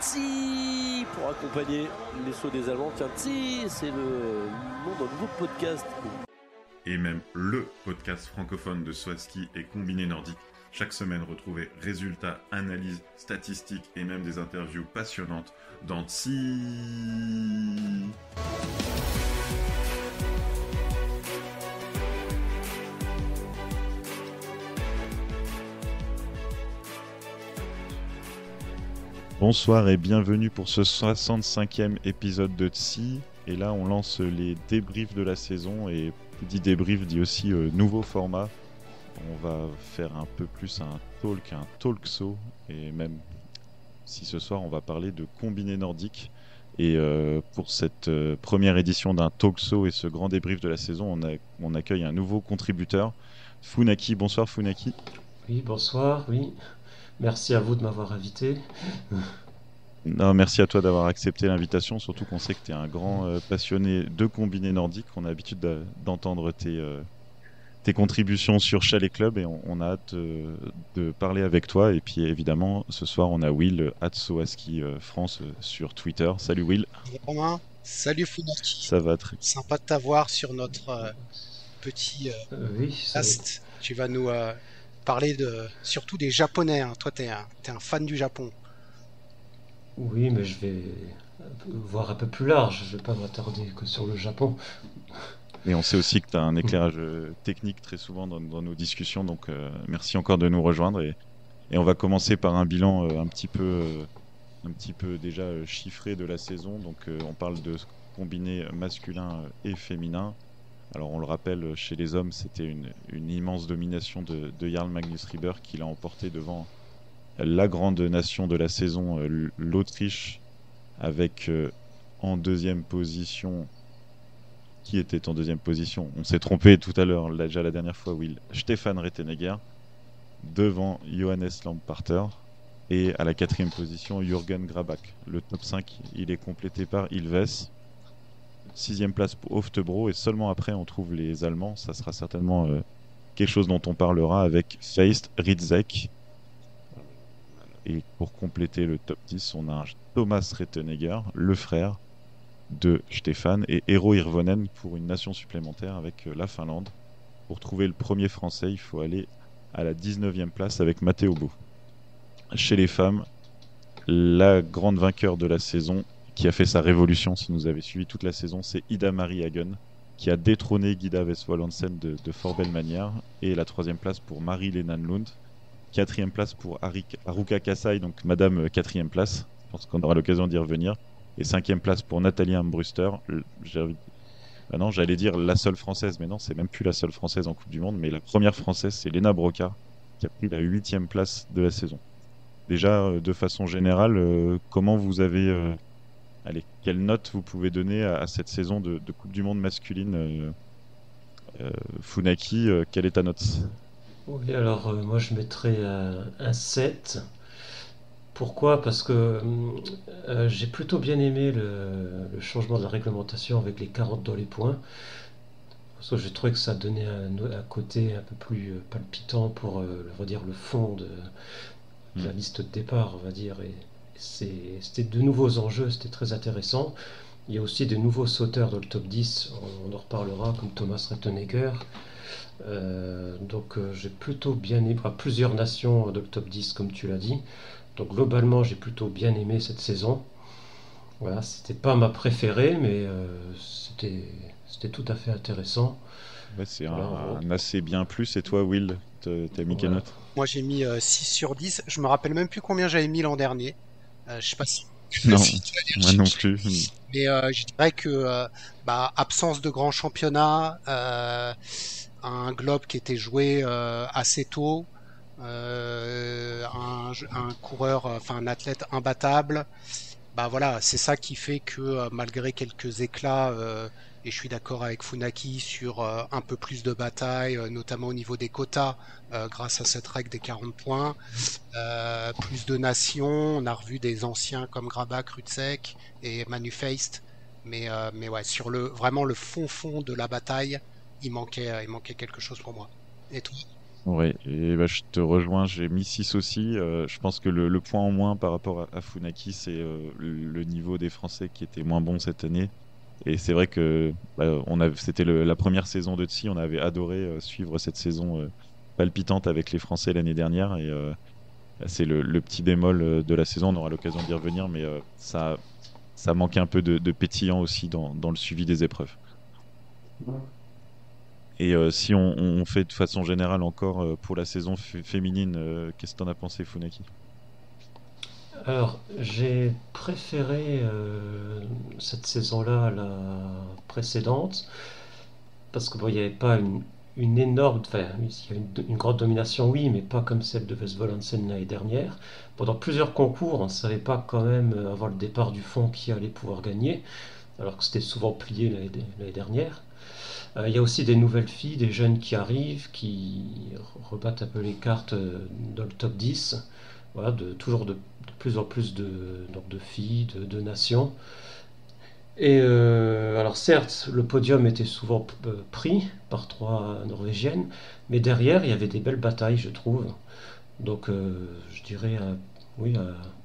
Tsi pour accompagner les sauts des Allemands. Tiens, Tsi, c'est le nom d'un nouveau podcast. Et même le podcast francophone de saut à ski et combiné nordique. Chaque semaine, retrouvez résultats, analyses, statistiques et même des interviews passionnantes dans Tsi. Bonsoir et bienvenue pour ce 65e épisode de Tsi. Et là, on lance les débriefs de la saison. Et qui dit débrief dit aussi nouveau format. On va faire un peu plus un talk show. Et même si ce soir, on va parler de combiné nordique. Et pour cette première édition d'un talk show et ce grand débrief de la saison, on accueille un nouveau contributeur, Funaki. Bonsoir Funaki. Oui, bonsoir, oui. Merci à vous de m'avoir invité. Non, merci à toi d'avoir accepté l'invitation, surtout qu'on sait que tu es un grand passionné de combiné nordique. On a l'habitude d'entendre tes contributions sur Chalet Club et on a hâte de parler avec toi. Et puis évidemment, ce soir, on a Will, @soaski France sur Twitter. Salut Will. Salut Romain, salut Funaki. Ça va très sympa de t'avoir sur notre petit cast. Tu vas nous parler surtout des Japonais. Hein. Toi, t'es un fan du Japon. Oui, mais je vais voir un peu plus large. Je vais pas m'attarder que sur le Japon. Et on sait aussi que tu as un éclairage technique très souvent dans nos discussions. Donc merci encore de nous rejoindre. Et on va commencer par un bilan un petit peu déjà chiffré de la saison. Donc on parle de combiné masculin et féminin. Alors on le rappelle, chez les hommes, c'était une immense domination de Jarl Magnus Rieber qui l'a emporté devant la grande nation de la saison, l'Autriche, avec en deuxième position... Qui était en deuxième position? On s'est trompé tout à l'heure, déjà la dernière fois, Will. Stefan Rettenegger, devant Johannes Lamparter. Et à la quatrième position, Jürgen Grabach. Le top 5, il est complété par Ilves. Sixième place pour Hoftebro. Et seulement après, on trouve les Allemands. Ça sera certainement quelque chose dont on parlera avec Feist, Ritzek. Et pour compléter le top 10, on a Thomas Rettenegger, le frère de Stefan, et Eero Hirvonen pour une nation supplémentaire avec la Finlande. Pour trouver le premier français, il faut aller à la 19e place avec Matteo Bo. Chez les femmes, la grande vainqueur de la saison, qui a fait sa révolution, si vous avez suivi toute la saison, c'est Ida-Marie Hagen, qui a détrôné Guida Westphal Hansen de fort belle manière. Et la 3e place pour Marie Lenanlund. 4e place pour Haruka Kasai, donc Madame 4e place. Je pense qu'on aura l'occasion d'y revenir. Et 5e place pour Nathalie Armbruster. Non, j'allais dire la seule française, mais non, c'est même plus la seule française en Coupe du Monde. Mais la première française, c'est Lena Brocard, qui a pris la 8e place de la saison. Déjà, de façon générale, comment vous avez... quelle note vous pouvez donner à cette saison de Coupe du Monde masculine Funaki, quelle est ta note? Oui, alors moi je mettrais un 7. Pourquoi? Parce que j'ai plutôt bien aimé le changement de la réglementation avec les 40 dans les points. Parce que j'ai trouvé que ça donnait un côté un peu plus palpitant pour le fond de la liste de départ, on va dire. Et c'était de nouveaux enjeux, c'était très intéressant. Il y a aussi des nouveaux sauteurs dans le top 10, on en reparlera, comme Thomas Rettenegger. Donc j'ai plutôt bien aimé plusieurs nations dans le top 10, comme tu l'as dit. Donc globalement, j'ai plutôt bien aimé cette saison. Voilà, c'était pas ma préférée, mais c'était tout à fait intéressant. Ouais, c'est un assez bien plus. Et toi, Will, t'as mis quelle note? Moi, j'ai mis 6 sur 10. Je me rappelle même plus combien j'avais mis l'an dernier. Je sais pas si... Non, moi non plus. Mais je dirais que absence de grands championnats, un globe qui était joué assez tôt, un coureur, un athlète imbattable. Voilà, c'est ça qui fait que malgré quelques éclats, et je suis d'accord avec Funaki sur un peu plus de bataille, notamment au niveau des quotas, grâce à cette règle des 40 points, plus de nations, on a revu des anciens comme Grabach, Rutsek et Manu Feist, mais ouais, sur vraiment le fond de la bataille, il manquait quelque chose pour moi. Et toi? Ouais, et bah, je te rejoins, j'ai mis 6 aussi. Je pense que le point en moins par rapport à Funaki, c'est le niveau des Français qui était moins bon cette année. Et c'est vrai que c'était la première saison de Tsi, on avait adoré suivre cette saison palpitante avec les Français l'année dernière. Et c'est le petit bémol de la saison, on aura l'occasion d'y revenir, mais ça manque un peu de pétillant aussi dans le suivi des épreuves. Et si on fait de façon générale encore pour la saison féminine, qu'est-ce que t'en as pensé, Funaki? Alors, j'ai préféré cette saison-là à la précédente, parce que bon, il n'y avait pas une énorme, enfin, il y a une grande domination, oui, mais pas comme celle de West-Volensen l'année dernière. Pendant plusieurs concours, on ne savait pas quand même, avant le départ du fond, qui allait pouvoir gagner, alors que c'était souvent plié l'année dernière. Il y a aussi des nouvelles filles, des jeunes qui arrivent, qui rebattent un peu les cartes dans le top 10. Voilà, toujours de plus en plus donc de filles, de nations. Et alors certes, le podium était souvent pris par trois Norvégiennes, mais derrière, il y avait des belles batailles, je trouve. Donc je dirais, oui,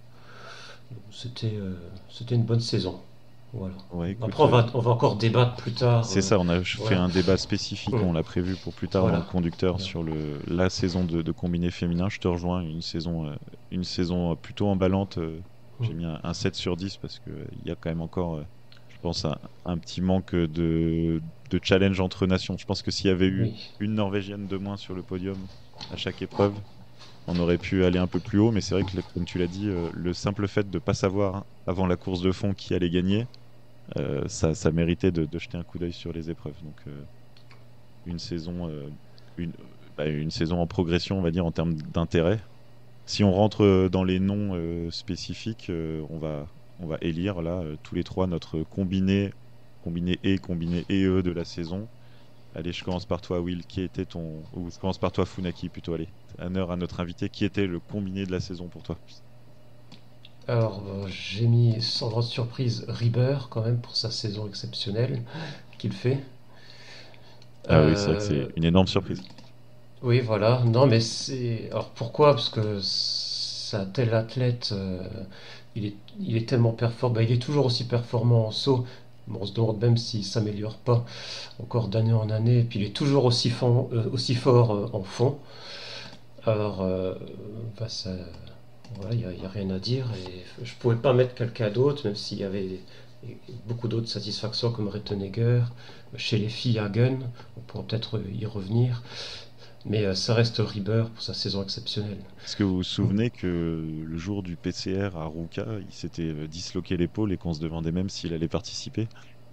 c'était une bonne saison. Voilà. Ouais, Après, écoute, on va encore débattre plus tard. c'est ça, on a fait Voilà. un débat spécifique, on l'a prévu pour plus tard dans le Voilà. conducteur Voilà. sur la saison de combiné féminin. Je te rejoins, une saison plutôt emballante. J'ai mis un 7 sur 10 parce que il y a quand même encore, je pense, un petit manque de challenge entre nations. Je pense que s'il y avait eu Oui. une Norvégienne de moins sur le podium à chaque épreuve, on aurait pu aller un peu plus haut. Mais c'est vrai que, comme tu l'as dit, le simple fait de ne pas savoir avant la course de fond qui allait gagner, ça méritait de jeter un coup d'œil sur les épreuves. Donc une saison, une, une saison en progression, on va dire, en termes d'intérêt. Si on rentre dans les noms spécifiques, on va élire là tous les trois notre combiné E de la saison. Allez, je commence par toi, Will. Qui était ou je commence par toi, Funaki, plutôt. Allez, honneur à notre invité. Qui était le combiné de la saison pour toi? Alors, j'ai mis sans grande surprise Rieber quand même pour sa saison exceptionnelle qu'il fait. Ah oui, c'est vrai que c'est Euh, une énorme surprise. oui, voilà. Non, mais c'est. Alors pourquoi? Parce que c'est un tel athlète, il est tellement performant. Bah, il est toujours aussi performant en saut. Bon, on se demande même s'il s'améliore pas encore d'année en année. Et puis il est toujours aussi fort en fond. Alors, bah, ça, voilà, y a rien à dire. Et je pouvais pas mettre quelqu'un d'autre, même s'il y avait beaucoup d'autres satisfactions comme Rettenegger. Chez les filles, Hagen, on pourra peut-être y revenir. Mais ça reste Rieber pour sa saison exceptionnelle. Est-ce que vous vous souvenez que le jour du PCR à Ruka, il s'était disloqué l'épaule et qu'on se demandait même s'il allait participer?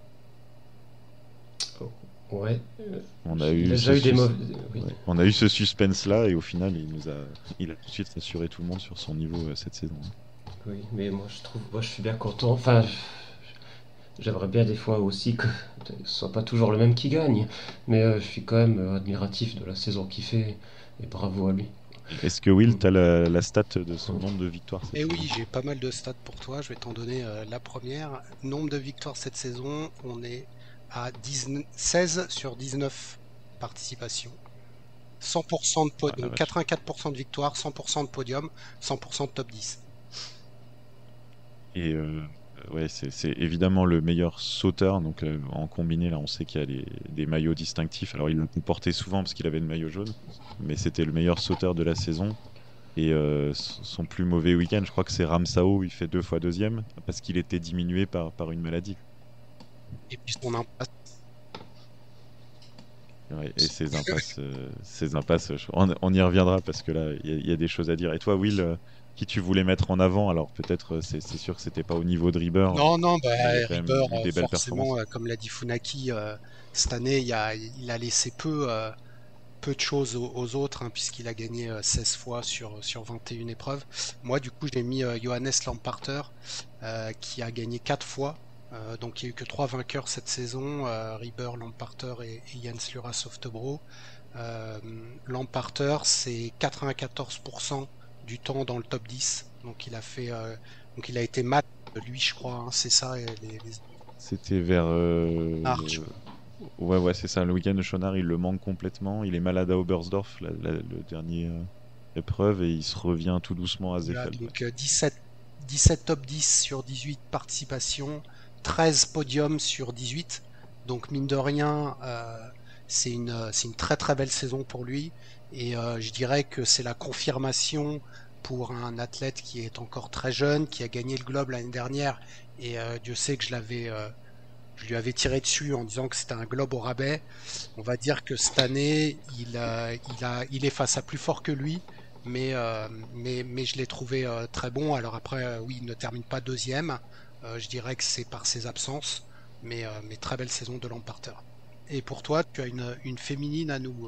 Ouais, On a il eu a ce déjà eu des sus- mauvais. Oui, ouais. On a eu ce suspense-là et au final, il a tout de suite rassuré tout le monde sur son niveau cette saison. oui, mais moi je suis bien content. Enfin, j'aimerais bien des fois aussi que ce soit pas toujours le même qui gagne. Mais je suis quand même admiratif de la saison qu'il fait. Et bravo à lui. Est-ce que Will, Mm. tu as la stat de son nombre de victoires cette Et saison? oui, j'ai pas mal de stats pour toi. Je vais t'en donner la première. Nombre de victoires cette saison, on est à 16 sur 19 participations. 100% de Ah la podium, vache. 84% de victoires, 100% de podium, 100% de top 10. Et ouais, c'est évidemment le meilleur sauteur. Donc en combiné, là, on sait qu'il y a des maillots distinctifs. Alors il l'a porté souvent parce qu'il avait le maillot jaune, mais c'était le meilleur sauteur de la saison. Et son plus mauvais week-end, je crois que c'est Ramsao, il fait 2 fois deuxième parce qu'il était diminué par une maladie. Et puis son impasse. Ouais, et ces impasses, on y reviendra parce que là, il y a des choses à dire. Et toi, Will, qui tu voulais mettre en avant? Alors peut-être, c'est sûr que c'était pas au niveau de Rieber, Non, non, bah, mais il y a quand même Rieber, eu des belles forcément, performances. comme l'a dit Funaki, cette année, il a laissé peu de choses aux autres, hein, puisqu'il a gagné 16 fois sur 21 épreuves. Moi, du coup, j'ai mis Johannes Lamparter, qui a gagné 4 fois. Donc, il n'y a eu que 3 vainqueurs cette saison, Rieber, Lamparter et Jens Lura Softebro. Lamparter, c'est 94% du temps dans le top 10. Donc, donc il a été mat, lui, je crois, hein, c'est ça, les C'était vers Arch. Ouais, c'est ça. Le week-end de Schonard, il le manque complètement. Il est malade à Oberstdorf, le dernier épreuve, et il se revient tout doucement à Voilà, Seefeld. Ouais. donc 17 top 10 sur 18 participations, 13 podiums sur 18. Donc mine de rien, c'est une très très belle saison pour lui. Et je dirais que c'est la confirmation pour un athlète qui est encore très jeune, qui a gagné le Globe l'année dernière. Et Dieu sait que je lui avais tiré dessus en disant que c'était un Globe au rabais. On va dire que cette année, il est face à plus fort que lui. Mais je l'ai trouvé très bon. Alors après, oui, il ne termine pas deuxième. Je dirais que c'est par ses absences. Mais très belle saison de Lamparter. Et pour toi, tu as une féminine à nous.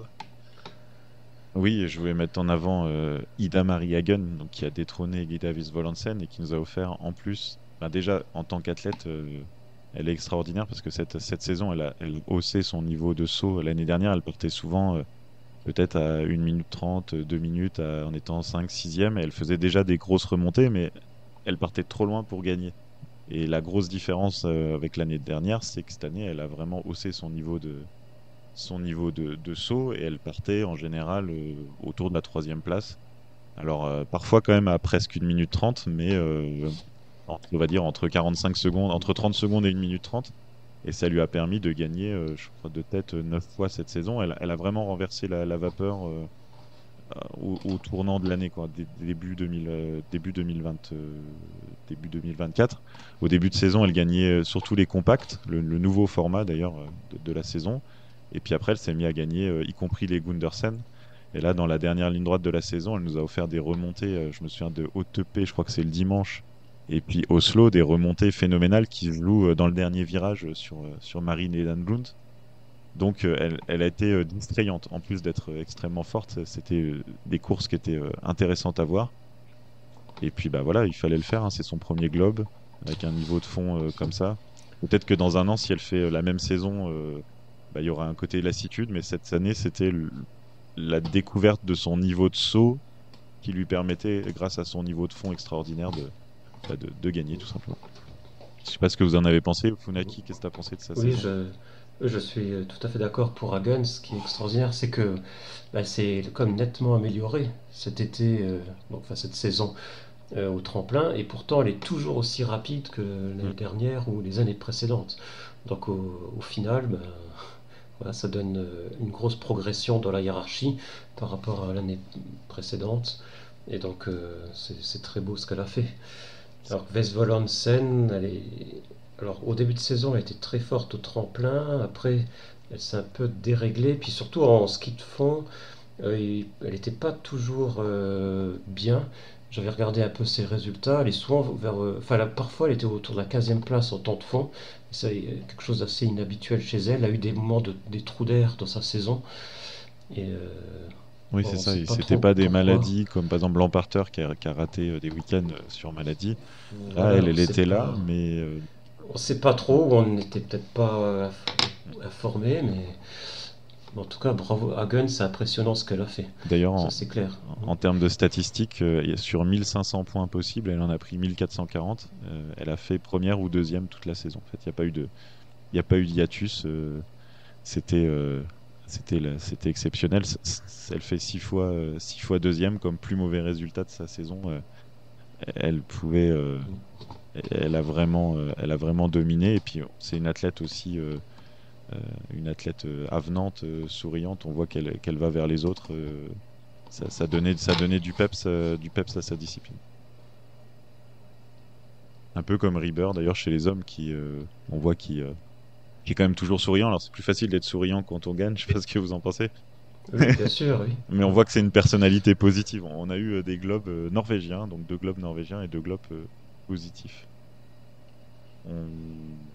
Oui, et je voulais mettre en avant Ida Marie Hagen, donc, qui a détrôné Gita Visvolandsen et qui nous a offert en plus, ben déjà en tant qu'athlète, elle est extraordinaire parce que cette saison, elle haussait son niveau de saut. L'année dernière, elle partait souvent peut-être à 1 minute 30, 2 minutes en étant 5, 6e. Et elle faisait déjà des grosses remontées, mais elle partait trop loin pour gagner. Et la grosse différence avec l'année dernière, c'est que cette année, elle a vraiment haussé son niveau de saut et elle partait en général autour de la 3e place. Alors parfois quand même à presque 1 minute 30, mais on va dire entre 45 secondes, entre 30 secondes et 1 minute 30. Et ça lui a permis de gagner, je crois, de tête 9 fois cette saison. Elle a vraiment renversé la vapeur au tournant de l'année, quoi, début 2020, début 2024. Au début de saison, elle gagnait surtout les compacts, le nouveau format d'ailleurs de la saison. Et puis après, elle s'est mise à gagner, y compris les Gundersen. Et là, dans la dernière ligne droite de la saison, elle nous a offert des remontées. Je me souviens de Haute-Epée, je crois que c'est le dimanche. Et puis Oslo, des remontées phénoménales qui se jouent dans le dernier virage sur Marie Nedenblund. Donc elle a été distrayante. En plus d'être extrêmement forte, c'était des courses qui étaient intéressantes à voir. Et puis bah voilà, il fallait le faire, hein. C'est son premier globe avec un niveau de fond comme ça. Peut-être que dans un an, si elle fait la même saison, bah, il y aura un côté lassitude, mais cette année, c'était la découverte de son niveau de saut qui lui permettait, grâce à son niveau de fond extraordinaire, de gagner tout simplement. Je sais pas ce que vous en avez pensé. Funaki, qu'est-ce que tu as pensé de sa Oui, saison? je suis tout à fait d'accord pour Hagen. Ce qui est extraordinaire, c'est que bah, c'est comme nettement amélioré cet été, enfin cette saison au tremplin, et pourtant elle est toujours aussi rapide que l'année Mm. dernière ou les années précédentes. Donc au final, bah, voilà, ça donne une grosse progression dans la hiérarchie par rapport à l'année précédente. Et donc c'est très beau ce qu'elle a fait. Alors Vesvolansen, alors au début de saison, elle était très forte au tremplin. Après, elle s'est un peu déréglée. Puis surtout en ski de fond, elle n'était pas toujours bien. J'avais regardé un peu ses résultats. Elle est souvent enfin, parfois, elle était autour de la 15e place en temps de fond. C'est quelque chose d'assez inhabituel chez elle. Elle a eu des moments des trous d'air dans sa saison. Et Oui, bon, c'est on ne ça. sait Et pas c'était trop pas des pourquoi. maladies comme par exemple Lamparter qui a raté des week-ends sur maladie. Là, Voilà, elle était là, mais on sait pas trop. On n'était peut-être pas informé, mais en tout cas, bravo Hagen, c'est impressionnant ce qu'elle a fait. d'ailleurs, Ça, c'est clair. en termes de statistiques, sur 1500 points possibles, elle en a pris 1440. Elle a fait première ou deuxième toute la saison. En fait, il y a pas eu d'hiatus. C'était, c'était exceptionnel. Elle fait 6 fois deuxième comme plus mauvais résultat de sa saison. Elle pouvait, elle a vraiment dominé. Et puis, c'est une athlète aussi, une athlète avenante, souriante. On voit qu'elle va vers les autres. Ça donnait du peps à sa discipline. Un peu comme Rieber d'ailleurs chez les hommes on voit qui est quand même toujours souriant. Alors c'est plus facile d'être souriant quand on gagne, je sais pas ce que vous en pensez. Oui, bien sûr, oui. Mais on voit que c'est une personnalité positive. On a eu des globes norvégiens, donc 2 globes norvégiens et 2 globes positifs. On,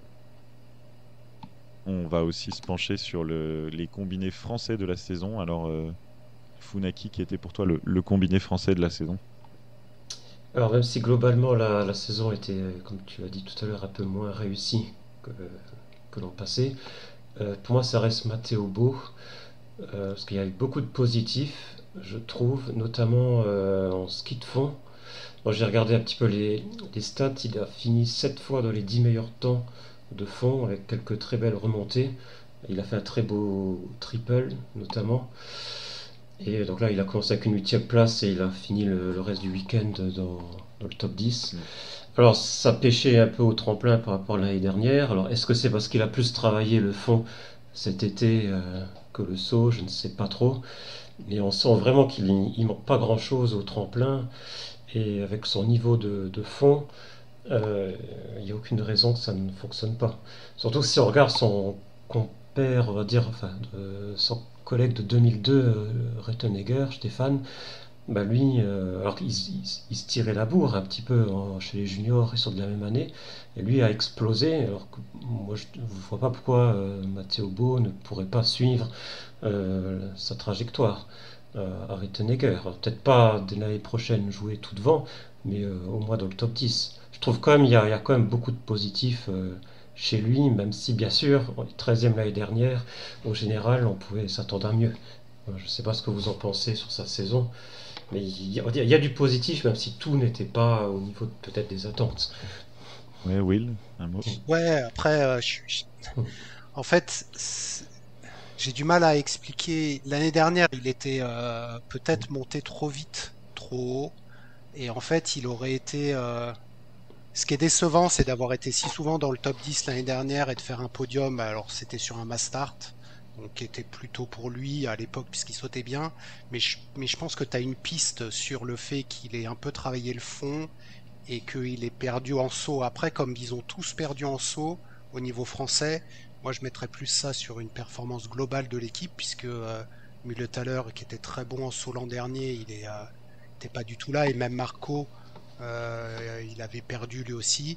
on va aussi se pencher sur les combinés français de la saison. Alors Funaki, qui était pour toi le combiné français de la saison? Alors, même si globalement la saison était, comme tu as dit tout à l'heure, un peu moins réussie que l'an passé, pour moi, ça reste Matteo Beau, parce qu'il y a eu beaucoup de positifs, je trouve, notamment en ski de fond. Moi, j'ai regardé un petit peu les stats. Il a fini 7 fois dans les 10 meilleurs temps de fond, avec quelques très belles remontées. Il a fait un très beau triple, notamment. Et donc là, il a commencé avec une 8e place et il a fini le reste du week-end dans le top 10. Alors, ça pêchait un peu au tremplin par rapport à l'année dernière. Alors, est-ce que c'est parce qu'il a plus travaillé le fond cet été que le saut? Je ne sais pas trop. Mais on sent vraiment qu'il ne manque pas grand-chose au tremplin. Et avec son niveau de fond, il n'y a aucune raison que ça ne fonctionne pas. Surtout si on regarde son compère, on va dire, enfin, son collègue de 2002, Rettenegger, Stéphane, bah lui, alors il se tirait la bourre un petit peu chez les juniors, ils sont de la même année, et lui a explosé. Alors que moi, je ne vois pas pourquoi Matteo Bo ne pourrait pas suivre sa trajectoire à Rettenegger. Alors, peut-être pas dès l'année prochaine jouer tout devant, mais au moins dans le top 10. Je trouve quand même il y a quand même beaucoup de positifs chez lui, même si bien sûr, on est 13e l'année dernière, au général, on pouvait s'attendre à mieux. Je ne sais pas ce que vous en pensez sur sa saison, mais il y a du positif, même si tout n'était pas au niveau peut-être des attentes. Ouais, Will, un mot. Ouais, après, en fait, j'ai du mal à expliquer. L'année dernière, il était peut-être monté trop vite, trop haut, et en fait, il aurait été. Ce qui est décevant, c'est d'avoir été si souvent dans le top 10 l'année dernière et de faire un podium. Alors, c'était sur un mass start, donc qui était plutôt pour lui à l'époque puisqu'il sautait bien. Mais je pense que tu as une piste sur le fait qu'il ait un peu travaillé le fond et qu'il ait perdu en saut. Après, comme ils ont tous perdu en saut au niveau français, moi je mettrais plus ça sur une performance globale de l'équipe puisque Muller, qui était très bon en saut l'an dernier, il était pas du tout là. Et même Marco, il avait perdu lui aussi.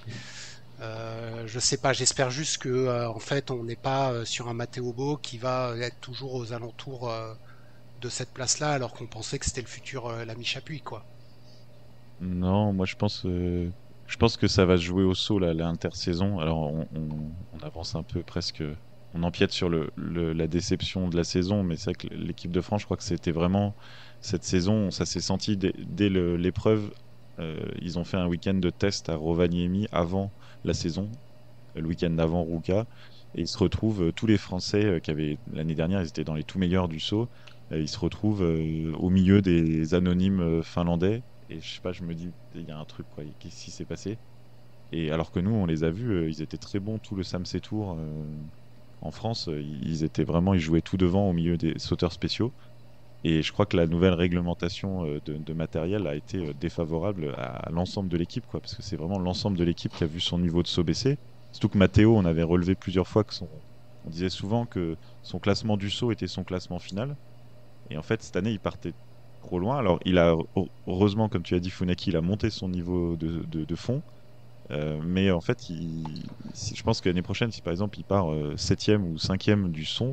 Je sais pas, j'espère juste que en fait on n'est pas sur un Matteo Bo qui va être toujours aux alentours de cette place-là alors qu'on pensait que c'était le futur Lamy Chapuis quoi. Non, moi je pense que ça va se jouer au saut l'intersaison. Alors on avance un peu presque, on empiète sur la déception de la saison, mais c'est vrai que l'équipe de France, je crois que c'était vraiment cette saison, ça s'est senti dès l'épreuve. Ils ont fait un week-end de test à Rovaniemi avant la saison, le week-end d'avant Ruka, et ils se retrouvent tous les Français qui avaient l'année dernière, ils étaient dans les tout meilleurs du saut. Ils se retrouvent au milieu des anonymes finlandais. Et je sais pas, je me dis, il y a un truc, quoi. Qu'est-ce qui s'est passé? Et alors que nous, on les a vus, ils étaient très bons tout le Samsey Tour en France. Ils étaient vraiment, ils jouaient tout devant au milieu des sauteurs spéciaux. Et je crois que la nouvelle réglementation de matériel a été défavorable à l'ensemble de l'équipe, quoi, parce que c'est vraiment l'ensemble de l'équipe qui a vu son niveau de saut baisser. Surtout que Matteo, on avait relevé plusieurs fois on disait souvent que son classement du saut était son classement final. Et en fait, cette année, il partait trop loin. Alors, heureusement, comme tu as dit, Funaki, il a monté son niveau de fond. Mais en fait, je pense que l'année prochaine, si par exemple il part 7e ou 5e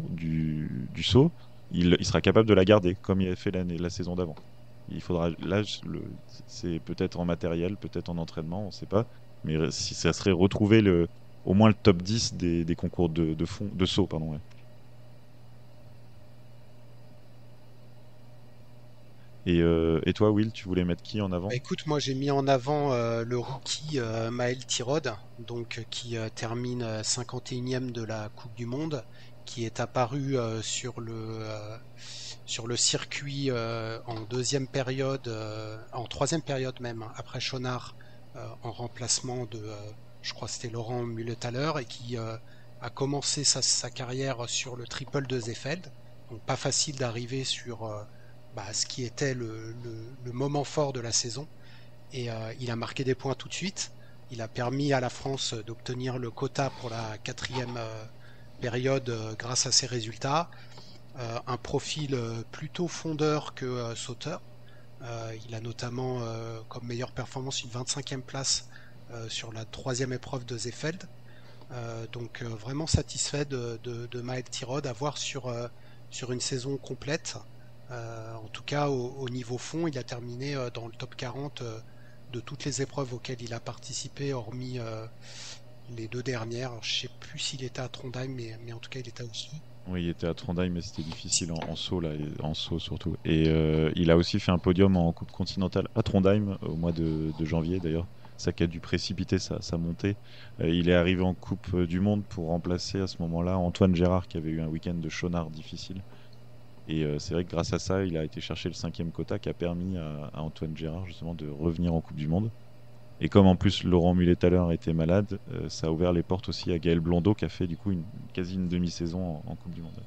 du saut, il sera capable de la garder, comme il a fait la saison d'avant. Il faudra, là, c'est peut-être en matériel, peut-être en entraînement, on ne sait pas. Mais si ça serait retrouver au moins le top 10 des concours de saut, pardon. Ouais. Et toi, Will, tu voulais mettre qui en avant? Bah, écoute, moi j'ai mis en avant le rookie Maël Tirode, donc qui termine 51e de la Coupe du Monde, qui est apparu sur le circuit en deuxième période, en troisième période même, après Chonard, en remplacement de, je crois que c'était Laurent Mullethaler, et qui a commencé sa carrière sur le triple de Seefeld. Donc pas facile d'arriver sur ce qui était le moment fort de la saison. Et il a marqué des points tout de suite. Il a permis à la France d'obtenir le quota pour la quatrième période grâce à ses résultats. Un profil plutôt fondeur que sauteur. Il a notamment comme meilleure performance une 25e place sur la troisième épreuve de Seefeld. Donc vraiment satisfait de Maël Tirode à voir sur une saison complète. En tout cas, au niveau fond, il a terminé dans le top 40 de toutes les épreuves auxquelles il a participé, hormis les deux dernières. Alors, je ne sais plus s'il était à Trondheim, mais en tout cas, il était au-dessus. Oui, il était à Trondheim, mais c'était difficile en saut, là, en saut surtout. Et il a aussi fait un podium en Coupe continentale à Trondheim au mois de janvier, d'ailleurs. ça qui a dû précipiter sa montée. Il est arrivé en Coupe du Monde pour remplacer à ce moment-là Antoine Gérard qui avait eu un week-end de Chonard difficile. Et c'est vrai que grâce à ça, il a été chercher le 5e quota qui a permis à Antoine Gérard justement de revenir en Coupe du Monde. Et comme en plus Laurent Mullet-Thaler était malade, ça a ouvert les portes aussi à Gaël Blondeau qui a fait du coup quasi une demi-saison en Coupe du Monde.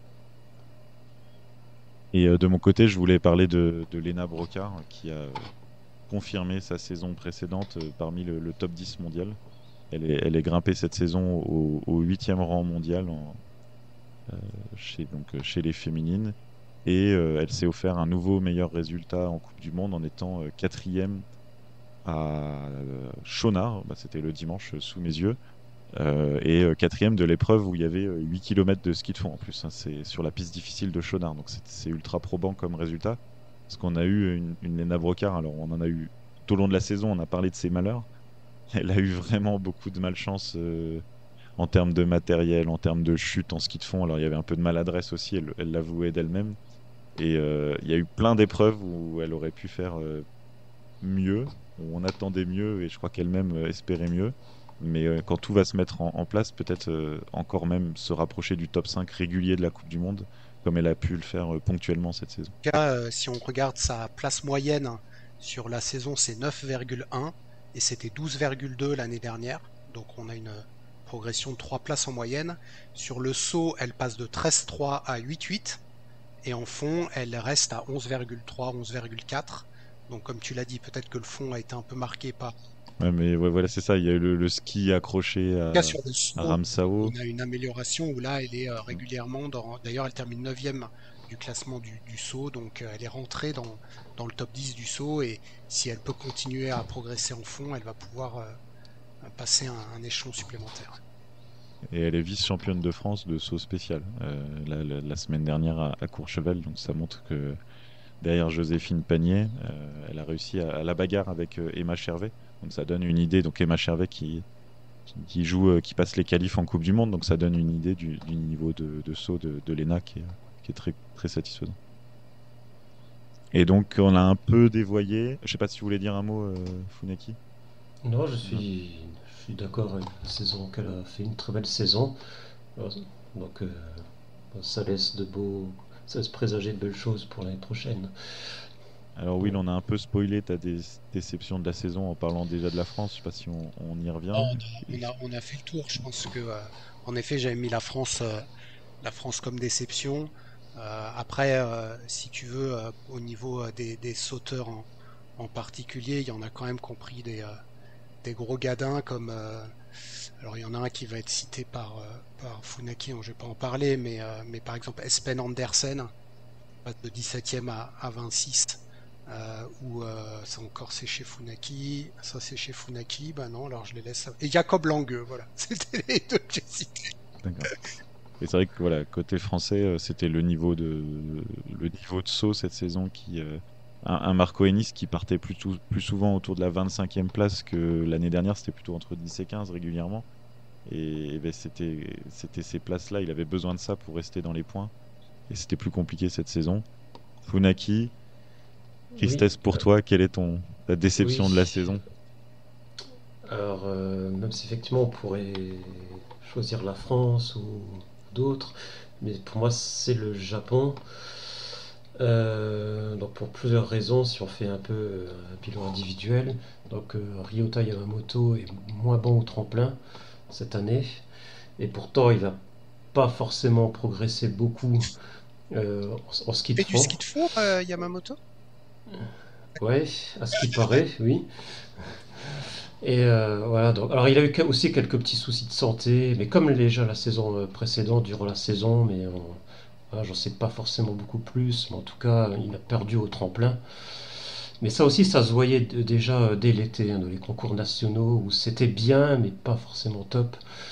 Et de mon côté, je voulais parler de Lena Brocard qui a confirmé sa saison précédente parmi le top 10 mondial. Elle est grimpée cette saison au 8e rang mondial chez les féminines. Et elle s'est offert un nouveau meilleur résultat en Coupe du Monde en étant 4e à Chonard, c'était le dimanche sous mes yeux, et 4e de l'épreuve où il y avait 8 km de ski de fond en plus. C'est sur la piste difficile de Chonard, donc c'est ultra probant comme résultat. Parce qu'on a eu une Lena Brocard, alors on en a eu tout au long de la saison, on a parlé de ses malheurs. Elle a eu vraiment beaucoup de malchance en termes de matériel, en termes de chute en ski de fond. Alors il y avait un peu de maladresse aussi, elle l'avouait d'elle-même. Et il y a eu plein d'épreuves où elle aurait pu faire mieux, où on attendait mieux, et je crois qu'elle-même espérait mieux. Mais quand tout va se mettre en place, peut-être encore même se rapprocher du top 5 régulier de la Coupe du Monde, comme elle a pu le faire ponctuellement cette saison. En tout cas, si on regarde sa place moyenne sur la saison, c'est 9,1 et c'était 12,2 l'année dernière. Donc on a une progression de 3 places en moyenne. Sur le saut, elle passe de 13,3 à 8,8 et en fond, elle reste à 11,3, 11,4. Donc comme tu l'as dit, peut-être que le fond a été un peu marqué par... Ouais, mais ouais, voilà, c'est ça, il y a eu le ski accroché Sur le saut, à Ramsau. on a une amélioration où là, elle est régulièrement dans... D'ailleurs, elle termine 9e du classement du saut, donc elle est rentrée dans le top 10 du saut, et si elle peut continuer à progresser en fond, elle va pouvoir passer un échelon supplémentaire. Et elle est vice-championne de France de saut spécial la semaine dernière à Courchevel, donc ça montre que derrière Joséphine Panier, elle a réussi à la bagarre avec Emma Chervet. Donc ça donne une idée. Donc Emma Chervet qui qui passe les qualifs en Coupe du Monde, donc ça donne une idée du niveau de saut de Lena qui est très, très satisfaisant. Et donc on a un peu dévoyé. Je sais pas si vous voulez dire un mot, Funaki. Non, je suis d'accord avec la saison qu'elle a fait, une très belle saison. Donc ça laisse présager de belles choses pour l'année prochaine. Alors Will, on a un peu spoilé ta déception de la saison en parlant déjà de la France. Je sais pas si on y revient. On a fait le tour. Je pense que en effet j'avais mis la France comme déception. Après, si tu veux, au niveau des sauteurs en particulier, il y en a quand même compris des gros gadins comme... alors il y en a un qui va être cité par Funaki, je ne vais pas en parler, mais par exemple Espen Andersen, de 17e à 26, ou ça encore c'est chez Funaki, ça c'est chez Funaki, bah non, alors je les laisse... Et Jacob Lange, voilà, c'était les deux que j'ai cités. D'accord. Et c'est vrai que voilà, côté français, c'était le niveau de saut cette saison qui... un Marco Hennis qui partait plus souvent autour de la 25e place que l'année dernière, c'était plutôt entre 10 et 15 régulièrement. Et ben, c'était ces places-là, il avait besoin de ça pour rester dans les points. Et c'était plus compliqué cette saison. Funaki, tristesse pour toi, quelle est ta déception de la saison? Alors, même si effectivement on pourrait choisir la France ou d'autres, mais pour moi c'est le Japon. Donc pour plusieurs raisons, si on fait un peu un bilan individuel, donc Ryota Yamamoto est moins bon au tremplin cette année, et pourtant il va pas forcément progresser beaucoup en ski de fond. Il fait du ski de fond, Yamamoto? Ouais, à ce qui paraît, oui. Et voilà, donc, alors il a eu aussi quelques petits soucis de santé, mais comme déjà la saison précédente, durant la saison, mais voilà, j'en sais pas forcément beaucoup plus, mais en tout cas, il a perdu au tremplin. Mais ça aussi, ça se voyait déjà dès l'été, dans les concours nationaux, où c'était bien, mais pas forcément top.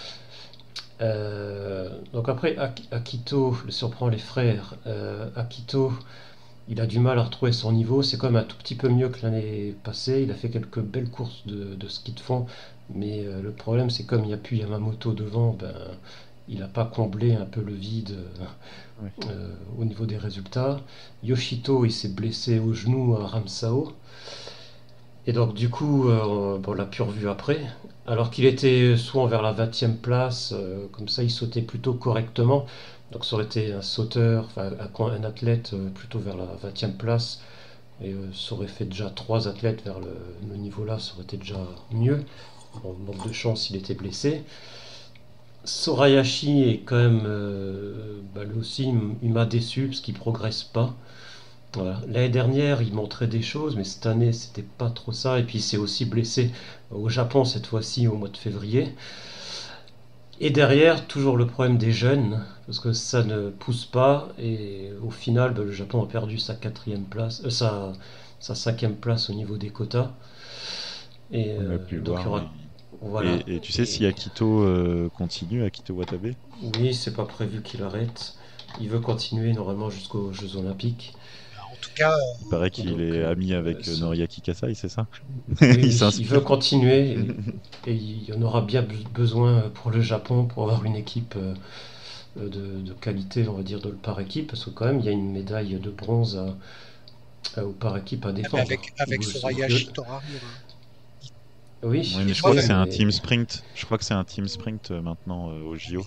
Donc après, Akito, si on prend les frères, Akito, il a du mal à retrouver son niveau. C'est quand même un tout petit peu mieux que l'année passée. Il a fait quelques belles courses de ski de fond, mais le problème, c'est comme il n'y a plus Yamamoto devant, il n'a pas comblé un peu le vide au niveau des résultats. Yoshito, il s'est blessé au genou à Ramsau. Et donc du coup, bon, on l'a plus revu après. Alors qu'il était souvent vers la 20e place, comme ça il sautait plutôt correctement. Donc ça aurait été un sauteur, enfin un athlète plutôt vers la 20e place. Et ça aurait fait déjà 3 athlètes vers le niveau là, ça aurait été déjà mieux. Bon, manque de chance, il était blessé. Sorayashi est quand même, lui aussi, il m'a déçu parce qu'il progresse pas. Voilà. L'année dernière, il montrait des choses, mais cette année, c'était pas trop ça. Et puis, il s'est aussi blessé au Japon cette fois-ci, au mois de février. Et derrière, toujours le problème des jeunes, parce que ça ne pousse pas. Et au final, le Japon a perdu sa 4e place, sa 5e place au niveau des quotas. Et On a pu le donc, il y voir. aura. Voilà. Et tu sais si Akito continue, Akito Watabe? Oui, c'est pas prévu qu'il arrête. Il veut continuer normalement jusqu'aux Jeux Olympiques. En tout cas, Il paraît qu'il Donc, est ami avec Noriaki Kasai, c'est ça? oui, Il oui, il veut s'inspire. continuer et il y en aura bien besoin pour le Japon pour avoir une équipe de qualité, on va dire, de par équipe, parce que quand même il y a une médaille de bronze au par équipe à mais défendre. avec Sorayashi, t'auras rien. Oui, Oui, mais je Ouais, crois que ouais, c'est un mais team sprint. Je crois que c'est un team sprint maintenant au JO.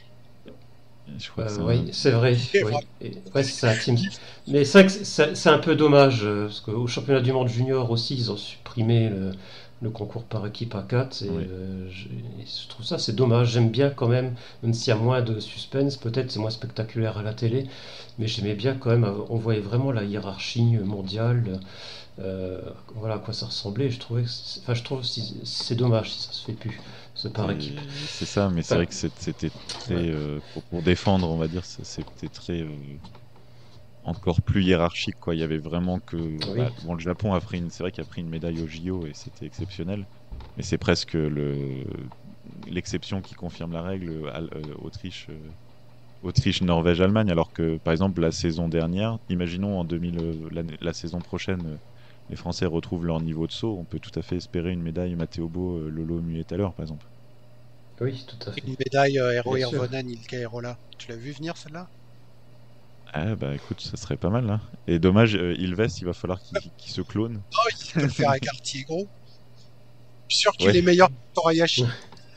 Je crois que c'est oui, c'est vrai. Et Oui. voilà. Ouais, c'est un team. Mais c'est vrai que c'est un peu dommage, parce qu'au championnat du monde junior aussi, ils ont supprimé le concours par équipe à 4. Et, Oui. je trouve ça, c'est dommage. J'aime bien quand même s'il y a moins de suspense, peut-être c'est moins spectaculaire à la télé, mais j'aimais bien quand même. On voyait vraiment la hiérarchie mondiale, voilà à quoi ça ressemblait. Je trouvais enfin, je trouve c'est dommage si ça se fait plus, ce par équipe. C'est ça, mais c'est Enfin, vrai que c'était très ouais. pour défendre, on va dire, c'était très encore plus hiérarchique, quoi. Il y avait vraiment que Oui, bon, le Japon a pris c'est vrai qu'il a pris une médaille au JO et c'était exceptionnel, mais c'est presque l'exception qui confirme la règle. Autriche, Autriche, Norvège, Allemagne, alors que par exemple la saison dernière, imaginons en 2000, la saison prochaine, les Français retrouvent leur niveau de saut, on peut tout à fait espérer une médaille Matteo Bo, Lolo Muet-Thaler, par exemple. oui, tout à fait. Une médaille Eero Bien sûr. Hirvonen, Ilkka Erola. Tu l'as vu venir celle-là? Ah bah écoute, ça serait pas mal là. Et dommage, Ilves, il va falloir qu'il se clone. Oh, il peut le faire avec Artie gros. Je suis sûr qu'il Ouais. est meilleur que Sorayashi.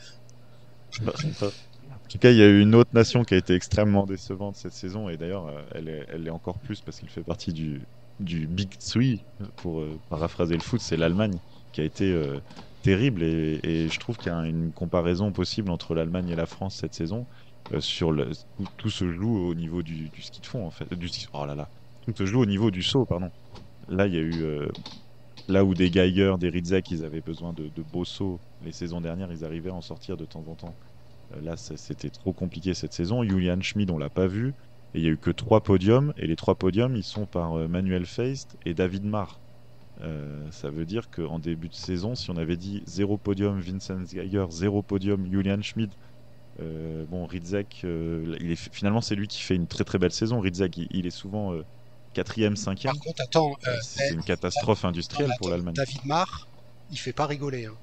En tout cas, il y a eu une autre nation qui a été extrêmement décevante cette saison, et d'ailleurs, elle est encore plus parce qu'il fait partie du Big Three, pour paraphraser le foot, c'est l'Allemagne, qui a été terrible, et je trouve qu'il y a une comparaison possible entre l'Allemagne et la France cette saison. Tout se joue au niveau du ski de fond, en fait. Oh là là. Tout se joue au niveau du saut, pardon. Là, il y a eu. Là où des Geiger, des Ridzek, ils avaient besoin de beaux sauts les saisons dernières, ils arrivaient à en sortir de temps en temps. Là, c'était trop compliqué cette saison. Julian Schmid, on l'a pas vu. Et il y a eu que 3 podiums. Et les 3 podiums, ils sont par Manuel Feist et David Marr. Ça veut dire qu'en début de saison, si on avait dit 0 podium Vincent Geiger, 0 podium Julian Schmid, bon, Ridzek, finalement, c'est lui qui fait une très très belle saison. Ridzek, il est souvent 4e, 5e. Par contre, attends, C'est une catastrophe industrielle pour l'Allemagne. David Marr, il fait pas rigoler. Hein.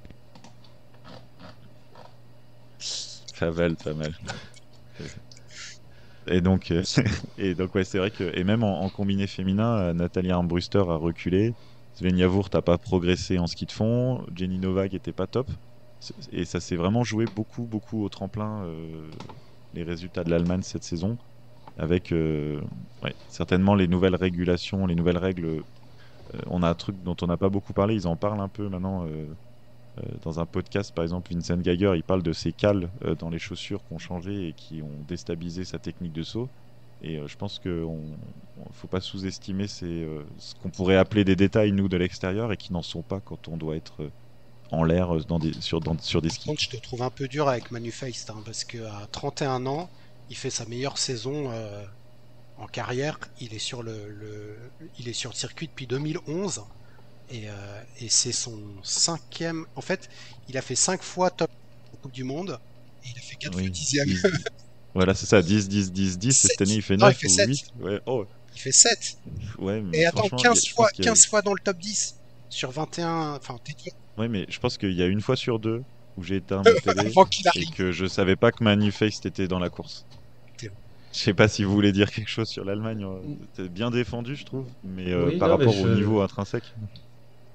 Pas mal, pas mal. Et donc, ouais, c'est vrai que, et même en combiné féminin, Nathalie Armbruster a reculé, Sven Yavourt n'a pas progressé en ski de fond, Jenny Novak était pas top, et ça s'est vraiment joué beaucoup, beaucoup au tremplin, les résultats de l'Allemagne cette saison, avec ouais, certainement les nouvelles régulations, les nouvelles règles. On a un truc dont on n'a pas beaucoup parlé, ils en parlent un peu maintenant. Dans un podcast, par exemple, Vincent Geiger, il parle de ces cales dans les chaussures qui ont changé et qui ont déstabilisé sa technique de saut. Et je pense qu'il ne faut pas sous-estimer ce qu'on pourrait appeler des détails, nous, de l'extérieur, et qui n'en sont pas quand on doit être en l'air sur des Par skis. contre, je te trouve un peu dur avec Manu Feist, hein, parce qu'à 31 ans, il fait sa meilleure saison en carrière. Il est sur il est sur le circuit depuis 2011. Et c'est son 5e. En fait, il a fait 5 fois top Coupe du Monde. Et il a fait 4 fois Oui, 10e. voilà, c'est ça, 10, 10, 10, 10. Et cette année, il fait Non, 9 il fait ou 7. 8. Ouais, oh, Il fait 7. ouais, mais Et attends, franchement, 15 je pense fois, qu'il y a... 15 fois dans le top 10 sur 21. Enfin, t'es dur. Ouais, mais je pense qu'il y a une fois sur deux où j'ai éteint ma télé Avant qu'il et arrive. que je savais pas que Manu Feist était dans la course. C'est bon. Je sais pas si vous voulez dire quelque chose sur l'Allemagne. C'était bien défendu, je trouve, mais Oui, par non, mais rapport au niveau intrinsèque. oui,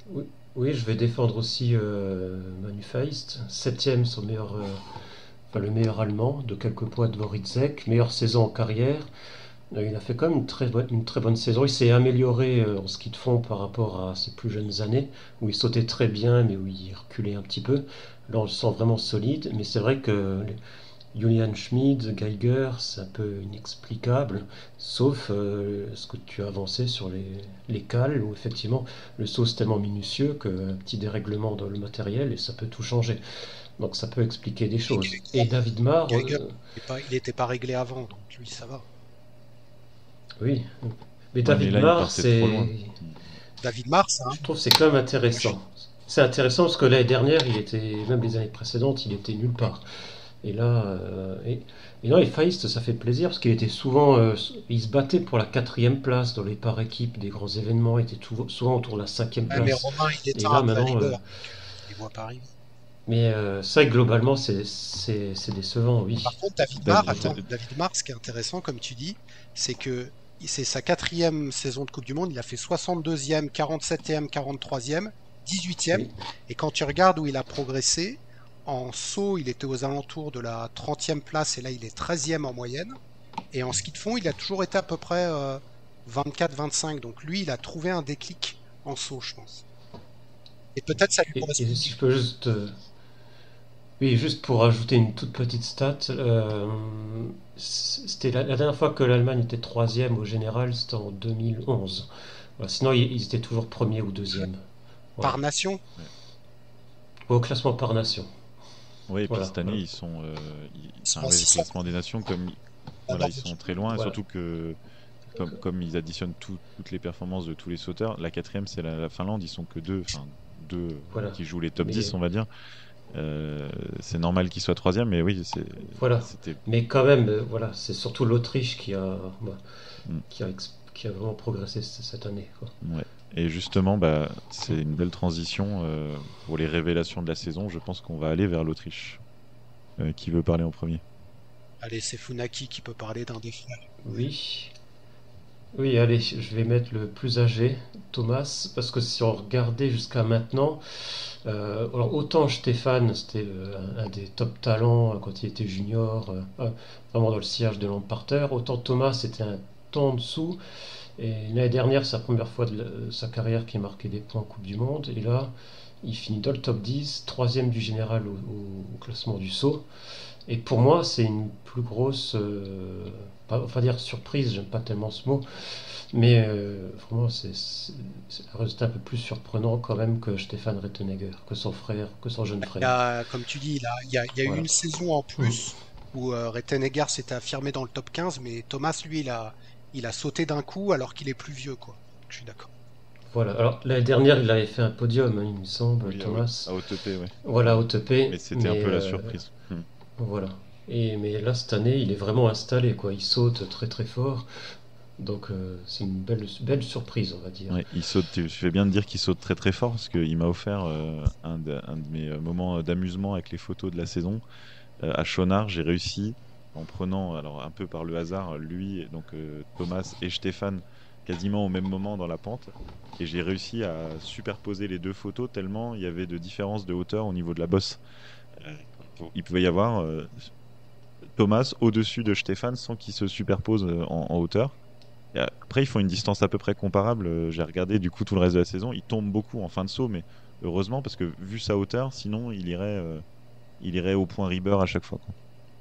Oui, je vais défendre aussi Manu Feist, septième, le meilleur allemand, de quelques points de Woritzek, meilleure saison en carrière. Il a fait quand même une très bonne saison. Il s'est amélioré en ski de fond par rapport à ses plus jeunes années, où il sautait très bien, mais où il reculait un petit peu. Là, on le sent vraiment solide, mais c'est vrai que Julian Schmid, Geiger, c'est un peu inexplicable, sauf ce que tu as avancé sur les cales, où effectivement le saut c'est tellement minutieux qu'un petit dérèglement dans le matériel et ça peut tout changer. Donc ça peut expliquer des Et choses. Et David Marr, Geiger, il n'était pas réglé avant, donc lui, ça va. oui, mais Ouais, mais David là, il Marr, partait trop loin. David Mars, hein. je trouve que c'est quand même intéressant. C'est intéressant parce que l'année dernière, même les années précédentes, il était nulle part. Et là, et non, et Feist, ça fait plaisir parce qu'il était souvent, il se battait pour la quatrième place dans les par équipes des grands événements, il était souvent autour de la cinquième Ouais, mais place. Romain, il Et éteint là après maintenant, Ribeur, donc il les voit pas arriver. mais ça globalement c'est décevant, oui. Par contre, David Marr, ce qui est intéressant, comme tu dis, c'est que c'est sa 4e saison de Coupe du Monde. Il a fait 62e, 47e, 43e, 18e. Oui. Et quand tu regardes où il a progressé, en saut, il était aux alentours de la 30e place et là, il est 13e en moyenne. Et en ski de fond, il a toujours été à peu près 24-25. Donc lui, il a trouvé un déclic en saut, je pense. Et peut-être ça lui correspond. Et si je peux juste, oui, juste pour ajouter une toute petite stat, c'était la dernière fois que l'Allemagne était troisième au général, c'était en 2011. Voilà, sinon, ils étaient toujours premier ou deuxième. Voilà. Par nation. Au classement par nation. Oui, et puis Voilà, cette année, voilà. ils sont. sont Le en 600. classement des nations, voilà, ils sont très loin, et Voilà. surtout que. Comme ils additionnent toutes les performances de tous les sauteurs, la quatrième c'est la Finlande, ils sont que deux Voilà. qui jouent les top Mais- 10 on va dire. C'est normal qu'ils soient troisième, mais oui, Voilà. c'était Mais quand même, voilà, c'est surtout l'Autriche Mm. qui a vraiment progressé cette année, quoi. ouais. Et justement, c'est une belle transition pour les révélations de la saison. Je pense qu'on va aller vers l'Autriche. Qui veut parler en premier? Allez, c'est Funaki qui peut parler d'un des frères. Oui. Oui, allez, je vais mettre le plus âgé, Thomas, parce que si on regardait jusqu'à maintenant, alors autant Stéphane, c'était un des top talents quand il était junior, vraiment dans le sillage de Lamparter, autant Thomas c'était un temps en dessous, et l'année dernière, c'est la première fois de sa carrière qu'il marquait des points en Coupe du Monde, et là, il finit dans le top 10, troisième du général au classement du saut. Et pour moi, c'est une plus grosse, enfin dire surprise, j'aime pas tellement ce mot, mais vraiment, c'est un résultat un peu plus surprenant quand même que Stéphane Rettenegger, que son frère, que son jeune frère. Comme tu dis, il y a eu Voilà. une saison en plus où Rettenegger s'était affirmé dans le top 15, mais Thomas, lui, il a sauté d'un coup alors qu'il est plus vieux, quoi. Je suis d'accord. Voilà. Alors, l'année dernière, il avait fait un podium, hein, il me semble, Oui, Thomas. à OTP, ouais. Voilà, au TP. Mais c'était un peu la surprise. Voilà. Mais là, cette année, il est vraiment installé, quoi. Il saute très très fort. Donc, c'est une belle surprise, on va dire. Ouais, il saute. Je fais bien de dire qu'il saute très très fort parce qu'il m'a offert un de mes moments d'amusement avec les photos de la saison. À Chonard, j'ai réussi en prenant, alors un peu par le hasard, lui, donc Thomas et Stéphane, quasiment au même moment dans la pente. Et j'ai réussi à superposer les deux photos tellement il y avait de différence de hauteur au niveau de la bosse. Il pouvait y avoir Thomas au-dessus de Stéphane sans qu'il se superpose en hauteur. Et après, ils font une distance à peu près comparable. J'ai regardé du coup tout le reste de la saison. Il tombe beaucoup en fin de saut, mais heureusement parce que vu sa hauteur, sinon il irait au point Rieber à chaque fois, quoi.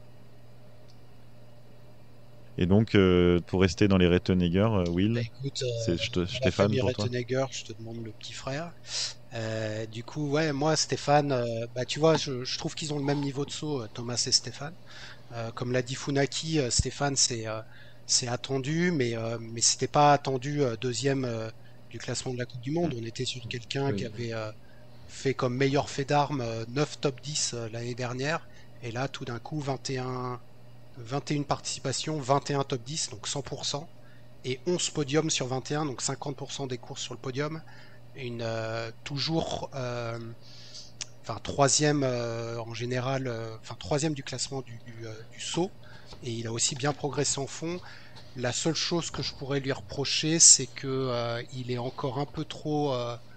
Et donc, pour rester dans les Rettenegger, Will, Écoute, c'est la Stéphane famille pour toi. Rettenegger, je te demande le petit frère. Du coup, ouais, moi, Stéphane, tu vois, je trouve qu'ils ont le même niveau de saut, Thomas et Stéphane. Comme l'a dit Funaki, Stéphane, c'est attendu, mais c'était pas attendu deuxième du classement de la Coupe du Monde. On était sur quelqu'un qui avait fait comme meilleur fait d'armes 9 top 10 l'année dernière. Et là, tout d'un coup, 21 participations, 21 top 10, donc 100%. Et 11 podiums sur 21, donc 50% des courses sur le podium. Toujours troisième en général, troisième du classement du saut, et il a aussi bien progressé en fond. La seule chose que je pourrais lui reprocher, c'est que il est encore un peu trop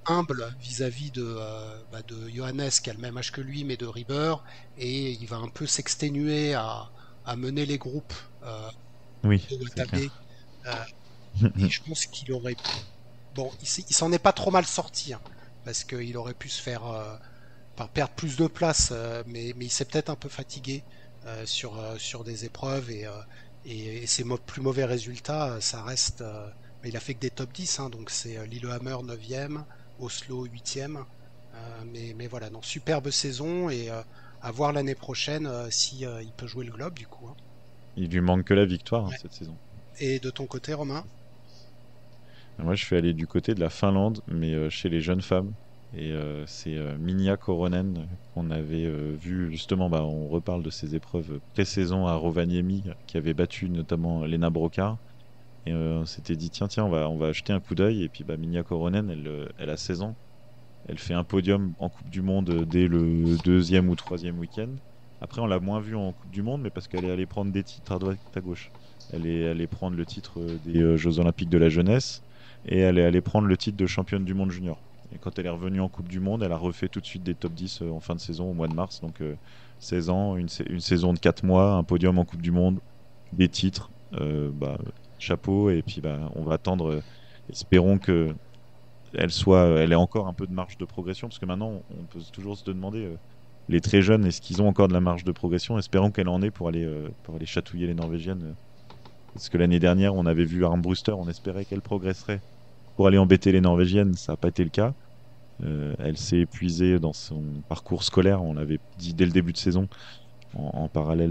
humble vis-à-vis de Johannes qui a le même âge que lui, mais de Rieber, et il va un peu s'exténuer à mener les groupes Oui, de c'est Watabe. clair. Et je pense qu'il aurait... Bon, il s'en est pas trop mal sorti, hein, parce qu'il aurait pu se faire perdre plus de place, mais il s'est peut-être un peu fatigué sur des épreuves, et ses plus mauvais résultats, ça reste... mais il a fait que des top 10, hein, donc c'est Lillehammer 9e, Oslo 8e. Mais voilà, non, superbe saison, et à voir l'année prochaine si il peut jouer le globe du coup, hein. Il lui manque que la victoire Ouais. cette saison. Et de ton côté, Romain? Moi, je suis allé du côté de la Finlande, mais chez les jeunes femmes. Et c'est Minja Koronen qu'on avait vu justement. Bah, on reparle de ses épreuves pré-saison à Rovaniemi, qui avait battu notamment Lena Brokar. Et on s'était dit, tiens, on va jeter un coup d'œil. Et puis bah, Minja Koronen, elle a 16 ans. Elle fait un podium en Coupe du Monde dès le deuxième ou troisième week-end. Après, on l'a moins vue en Coupe du Monde, mais parce qu'elle est allée prendre des titres à droite, à gauche. Elle est allée prendre le titre des Jeux Olympiques de la jeunesse, et elle est allée prendre le titre de championne du monde junior. Et quand elle est revenue en Coupe du Monde, elle a refait tout de suite des top 10 en fin de saison au mois de mars. Donc 16 ans, une saison de 4 mois, un podium en Coupe du Monde, des titres. Bah, chapeau. Et puis bah, on va attendre. Espérons que elle ait encore un peu de marge de progression, parce que maintenant on peut toujours se demander, les très jeunes, est-ce qu'ils ont encore de la marge de progression? Espérons qu'elle en ait pour aller chatouiller les Norvégiennes. Parce que l'année dernière, on avait vu Armbruster, on espérait qu'elle progresserait pour aller embêter les Norvégiennes, ça n'a pas été le cas. Elle s'est épuisée dans son parcours scolaire, on l'avait dit dès le début de saison, en parallèle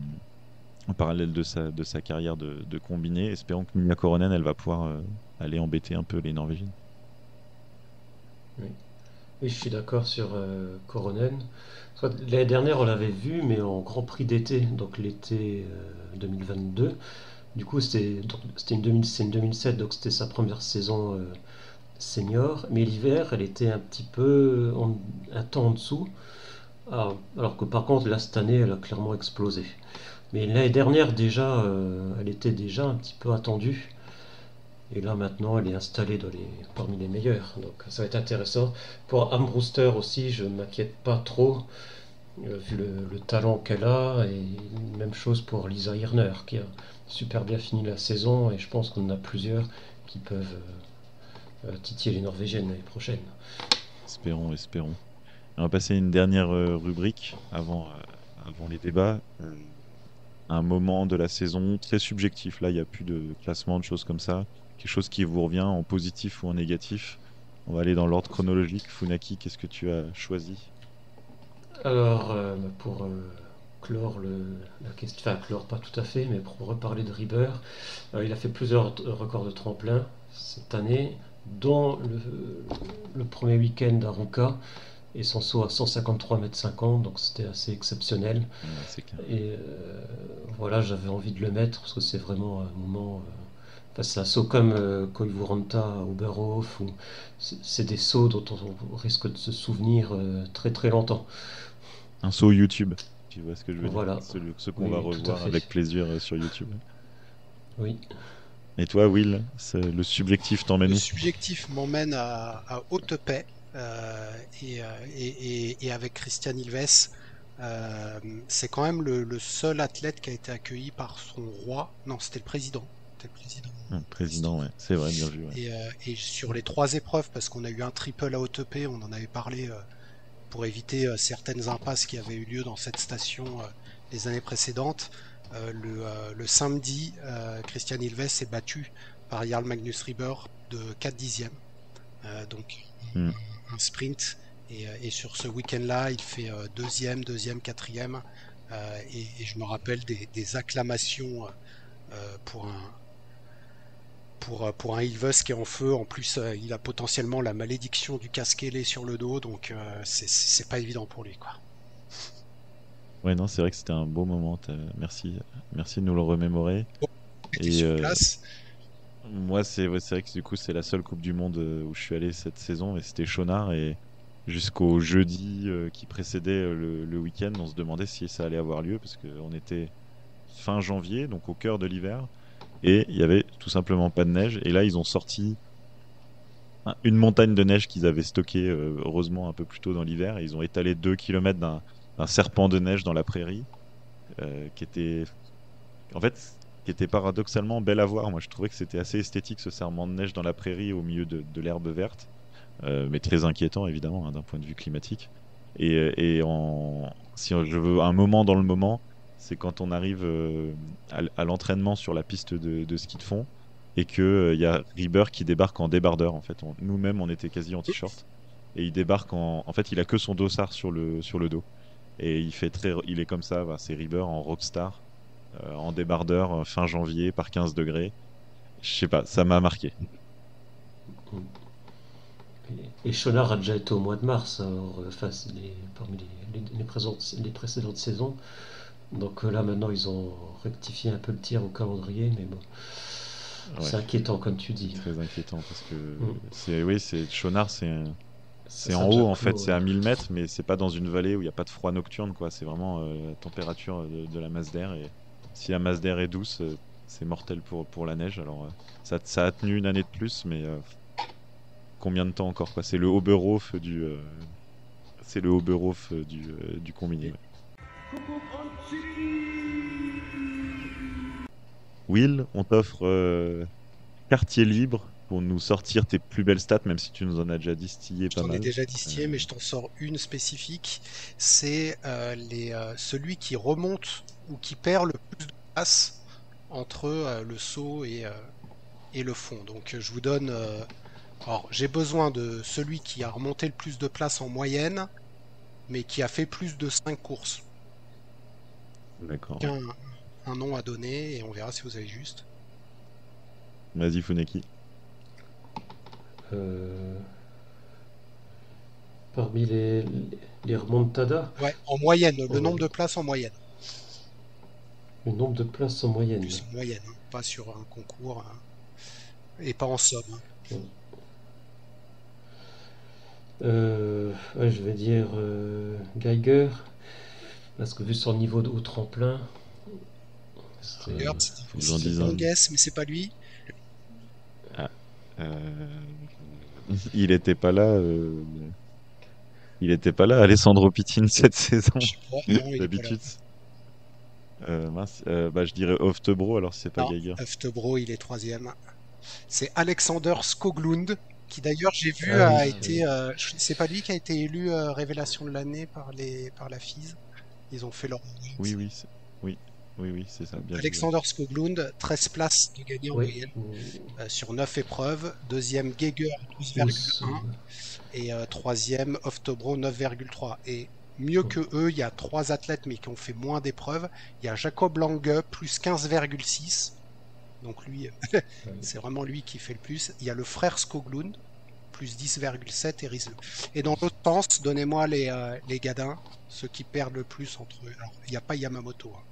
de sa carrière de combiné. Espérons que Minja Koronen, elle va pouvoir aller embêter un peu les Norvégiennes. Oui. Oui, je suis d'accord sur Coronen. L'année dernière, on l'avait vu, mais en Grand Prix d'été, donc l'été 2022. Du coup, c'est une 2007, donc c'était sa première saison senior. Mais l'hiver, elle était un petit peu un temps en dessous. Alors que par contre, là, cette année, elle a clairement explosé. Mais l'année dernière, déjà, elle était déjà un petit peu attendue. Et là maintenant, elle est installée parmi les meilleurs. Donc ça va être intéressant. Pour Armbruster aussi, je ne m'inquiète pas trop, vu le talent qu'elle a. Et même chose pour Lisa Hirner, qui a super bien fini la saison. Et je pense qu'on en a plusieurs qui peuvent titiller les Norvégiennes l'année prochaine. Espérons. On va passer à une dernière rubrique avant les débats. Un moment de la saison très subjectif. Là, il n'y a plus de classement, de choses comme ça. Quelque chose qui vous revient en positif ou en négatif. On va aller dans l'ordre chronologique. Funaki, qu'est-ce que tu as choisi? Alors, pour clore la question, enfin clore pas tout à fait, mais pour reparler de Rieber, il a fait plusieurs records de tremplin cette année, dont le premier week-end à Ruka et son saut à 153,50 m, donc c'était assez exceptionnel. Ouais, c'est clair. Et voilà, j'avais envie de le mettre parce que c'est vraiment un moment. Enfin, c'est un saut comme Koivuranta à Oberhof, où c'est des sauts dont on risque de se souvenir très très longtemps. Un saut YouTube, tu vois ce que je veux Voilà. dire? Ceux qu'on Oui, va tout à revoir fait. avec plaisir sur YouTube. Oui. Et toi, Will, le subjectif t'emmène Le où? subjectif m'emmène à Hautepay, et avec Christian Ilves. C'est quand même le seul athlète qui a été accueilli par son roi. Non, c'était le président. C'était le président. Président, ouais. C'est vrai, bien vu. Ouais. Et sur les 3 épreuves, parce qu'on a eu un triple à Hautepay, on en avait parlé pour éviter certaines impasses qui avaient eu lieu dans cette station les années précédentes. Le samedi, Christian Ilves est battu par Jarl Magnus Rieber de 4 dixièmes. Donc Mm. un sprint. Et sur ce week-end-là, il fait deuxième, quatrième. Et je me rappelle des acclamations pour un Ilves qui est en feu. En plus, il a potentiellement la malédiction du casque ailé sur le dos, donc c'est pas évident pour lui, quoi. Ouais, non, c'est vrai que c'était un beau moment. Merci de nous le remémorer. Et sur place. Moi, c'est vrai que du coup, c'est la seule Coupe du Monde où je suis allé cette saison, et c'était Chonard. Et jusqu'au jeudi qui précédait le week-end, on se demandait si ça allait avoir lieu, parce qu'on était fin janvier, donc au cœur de l'hiver, et il y avait tout simplement pas de neige. Et là, ils ont sorti une montagne de neige qu'ils avaient stockée, heureusement, un peu plus tôt dans l'hiver. Et ils ont étalé 2 km d'un serpent de neige dans la prairie, qui était, en fait, qui était paradoxalement belle à voir. Moi, je trouvais que c'était assez esthétique, ce serpent de neige dans la prairie au milieu de l'herbe verte, mais très inquiétant, évidemment, hein, d'un point de vue climatique. Si je veux un moment dans le moment, c'est quand on arrive à l'entraînement sur la piste de ski de fond et que y a Rieber qui débarque en débardeur. En fait, nous-mêmes, on était quasi en t-shirt et il débarque en fait, il a que son dossard sur le dos et il est comme ça. Bah, c'est Rieber en rockstar, en débardeur, fin janvier par 15 degrés. Je sais pas, ça m'a marqué. Et Schoenaerts a déjà été au mois de mars, alors, parmi les précédentes saisons. Donc là, maintenant, ils ont rectifié un peu le tir au calendrier, mais bon, c'est inquiétant, comme tu dis. Très inquiétant, parce que Schoenaerts, c'est en Ça haut, en déjà fait, clos, c'est à 1000 mètres, mais c'est pas dans une vallée où il n'y a pas de froid nocturne, quoi. C'est vraiment la température de la masse d'air. Et si la masse d'air est douce, c'est mortel pour la neige. Alors, ça a tenu une année de plus, mais combien de temps encore, quoi. C'est le Oberhof du combiné. Ouais. Will, on t'offre quartier libre pour nous sortir tes plus belles stats, même si tu nous en as déjà distillé pas mal. Je t'en ai déjà distillé, mais je t'en sors une spécifique. C'est celui qui remonte ou qui perd le plus de place entre le saut et le fond. Donc je vous donne... alors j'ai besoin de celui qui a remonté le plus de place en moyenne, mais qui a fait plus de 5 courses. D'accord. Un nom à donner et on verra si vous avez juste. Vas-y, Funeki. Parmi les remontadas. Ouais, en moyenne, le nombre de places en moyenne. Le nombre de places en moyenne. Plus en moyenne, hein, pas sur un concours et pas en somme. Hein. Ouais, je vais dire Geiger, parce que vu son niveau au tremplin, c'est un guess, mais c'est pas lui. Il était pas là. Il était pas là, Alessandro Pittin, cette saison. D'habitude. Je dirais Oftebro, alors si c'est pas Geiger. Oftebro, il est 3e. C'est Alexander Skoglund, qui d'ailleurs j'ai vu été. C'est pas lui qui a été élu révélation de l'année par la FIS. Ils ont fait leur. Oui, c'est ça. Bien Alexander Skoglund, 13 places de gagné en moyenne sur 9 épreuves. Deuxième, Geiger, 12,1. Et troisième, Oftebro, 9,3. Et mieux que eux, il y a 3 athlètes, mais qui ont fait moins d'épreuves. Il y a Jacob Lange, plus 15,6. Donc lui, c'est vraiment lui qui fait le plus. Il y a le frère Skoglund, plus 10,7 et Riesle. Et dans l'autre sens, donnez-moi les gadins, ceux qui perdent le plus entre eux. Alors, il n'y a pas Yamamoto. Hein.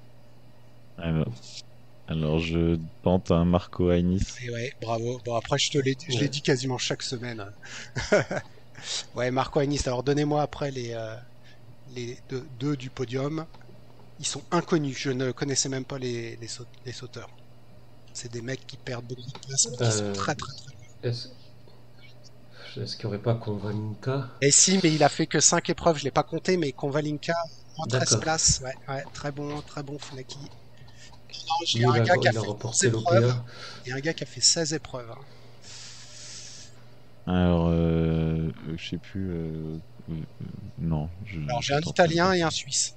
Alors, je tente un Marco Hainis. Et ouais, bravo. Bon, après, je l'ai dit quasiment chaque semaine. Ouais, Marco Hainis. Alors, donnez-moi après les deux du podium. Ils sont inconnus. Je ne connaissais même pas les sauteurs. C'est des mecs qui perdent beaucoup de place, mais qui sont très très très bons. Est-ce qu'il n'y aurait pas Konvalinka? Et si, mais il a fait que 5 épreuves. Je ne l'ai pas compté, mais Konvalinka, en 13 places. Ouais, très bon Funaki. Il y a un gars qui a fait 16 épreuves. Il y a un gars qui a fait 16 épreuves. Hein. Alors, je sais plus. Non. Alors, j'ai un Italien et un Suisse.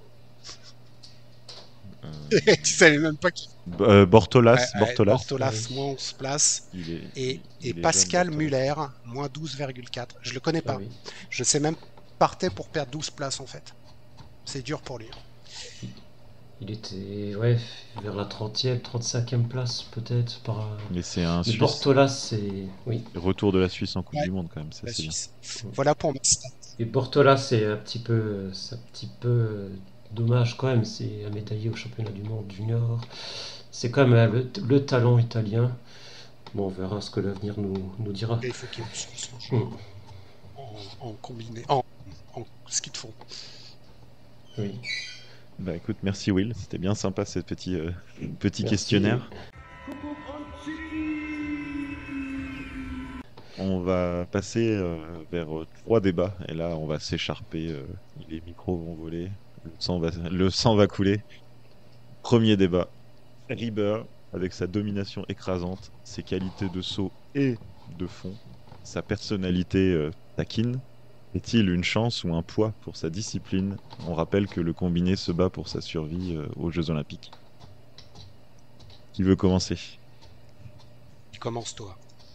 Tu savais même pas qui. Bortolas. Bortolas, moins 11 places. Et Pascal Muller, moins 12,4. Je le connais pas. Oui. Je sais même partait pour perdre 12 places en fait. C'est dur pour lui. Il était vers la 30e, 35e place peut-être. Mais c'est un Suisse. Bortolas, c'est. Oui. Retour de la Suisse en Coupe du Monde quand même. Ça, la c'est Suisse. Bien. Voilà pour ma stat. Et Bortolas, c'est un petit peu dommage quand même. C'est un médaillé au championnat du monde junior. C'est quand même le talent italien. Bon, on verra ce que l'avenir nous dira. Et il faut qu'il change en combiné, en ski de fond. Oui. Bah écoute, merci Will, c'était bien sympa ce petit questionnaire. On va passer vers 3 débats. Et là, on va s'écharper. Les micros vont voler. Le sang va couler. Premier débat. Rieber, avec sa domination écrasante, ses qualités de saut et de fond, sa personnalité taquine, est-il une chance ou un poids pour sa discipline? On rappelle que le combiné se bat pour sa survie aux Jeux Olympiques. Qui veut commencer? Tu commences toi.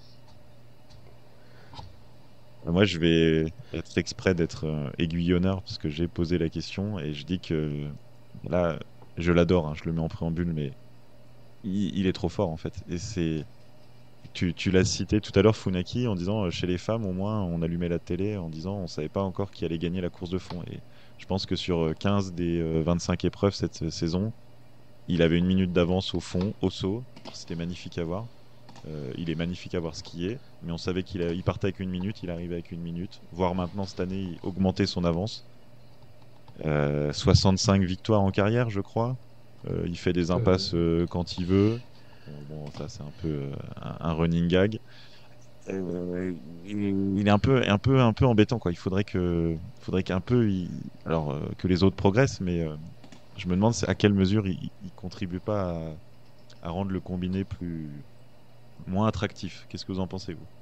Moi, je vais être exprès d'être aiguillonneur parce que j'ai posé la question et je dis que là, je l'adore, hein, je le mets en préambule, mais il est trop fort en fait. Et tu l'as cité tout à l'heure, Funaki, en disant chez les femmes, au moins, on allumait la télé en disant on savait pas encore qui allait gagner la course de fond. Et je pense que sur 15 des 25 épreuves cette saison, il avait une minute d'avance au fond, au saut. C'était magnifique à voir. Il est magnifique à voir skier, mais on savait il partait avec une minute, il arrivait avec une minute. Voire maintenant, cette année, il augmentait son avance. 65 victoires en carrière, je crois. Il fait des impasses quand il veut. Bon, ça, c'est un peu un running gag. Il est un peu embêtant, quoi. Il faudrait qu'un peu, que les autres progressent, mais je me demande à quelle mesure il contribue pas à rendre le combiné moins attractif. Qu'est-ce que vous en pensez, vous?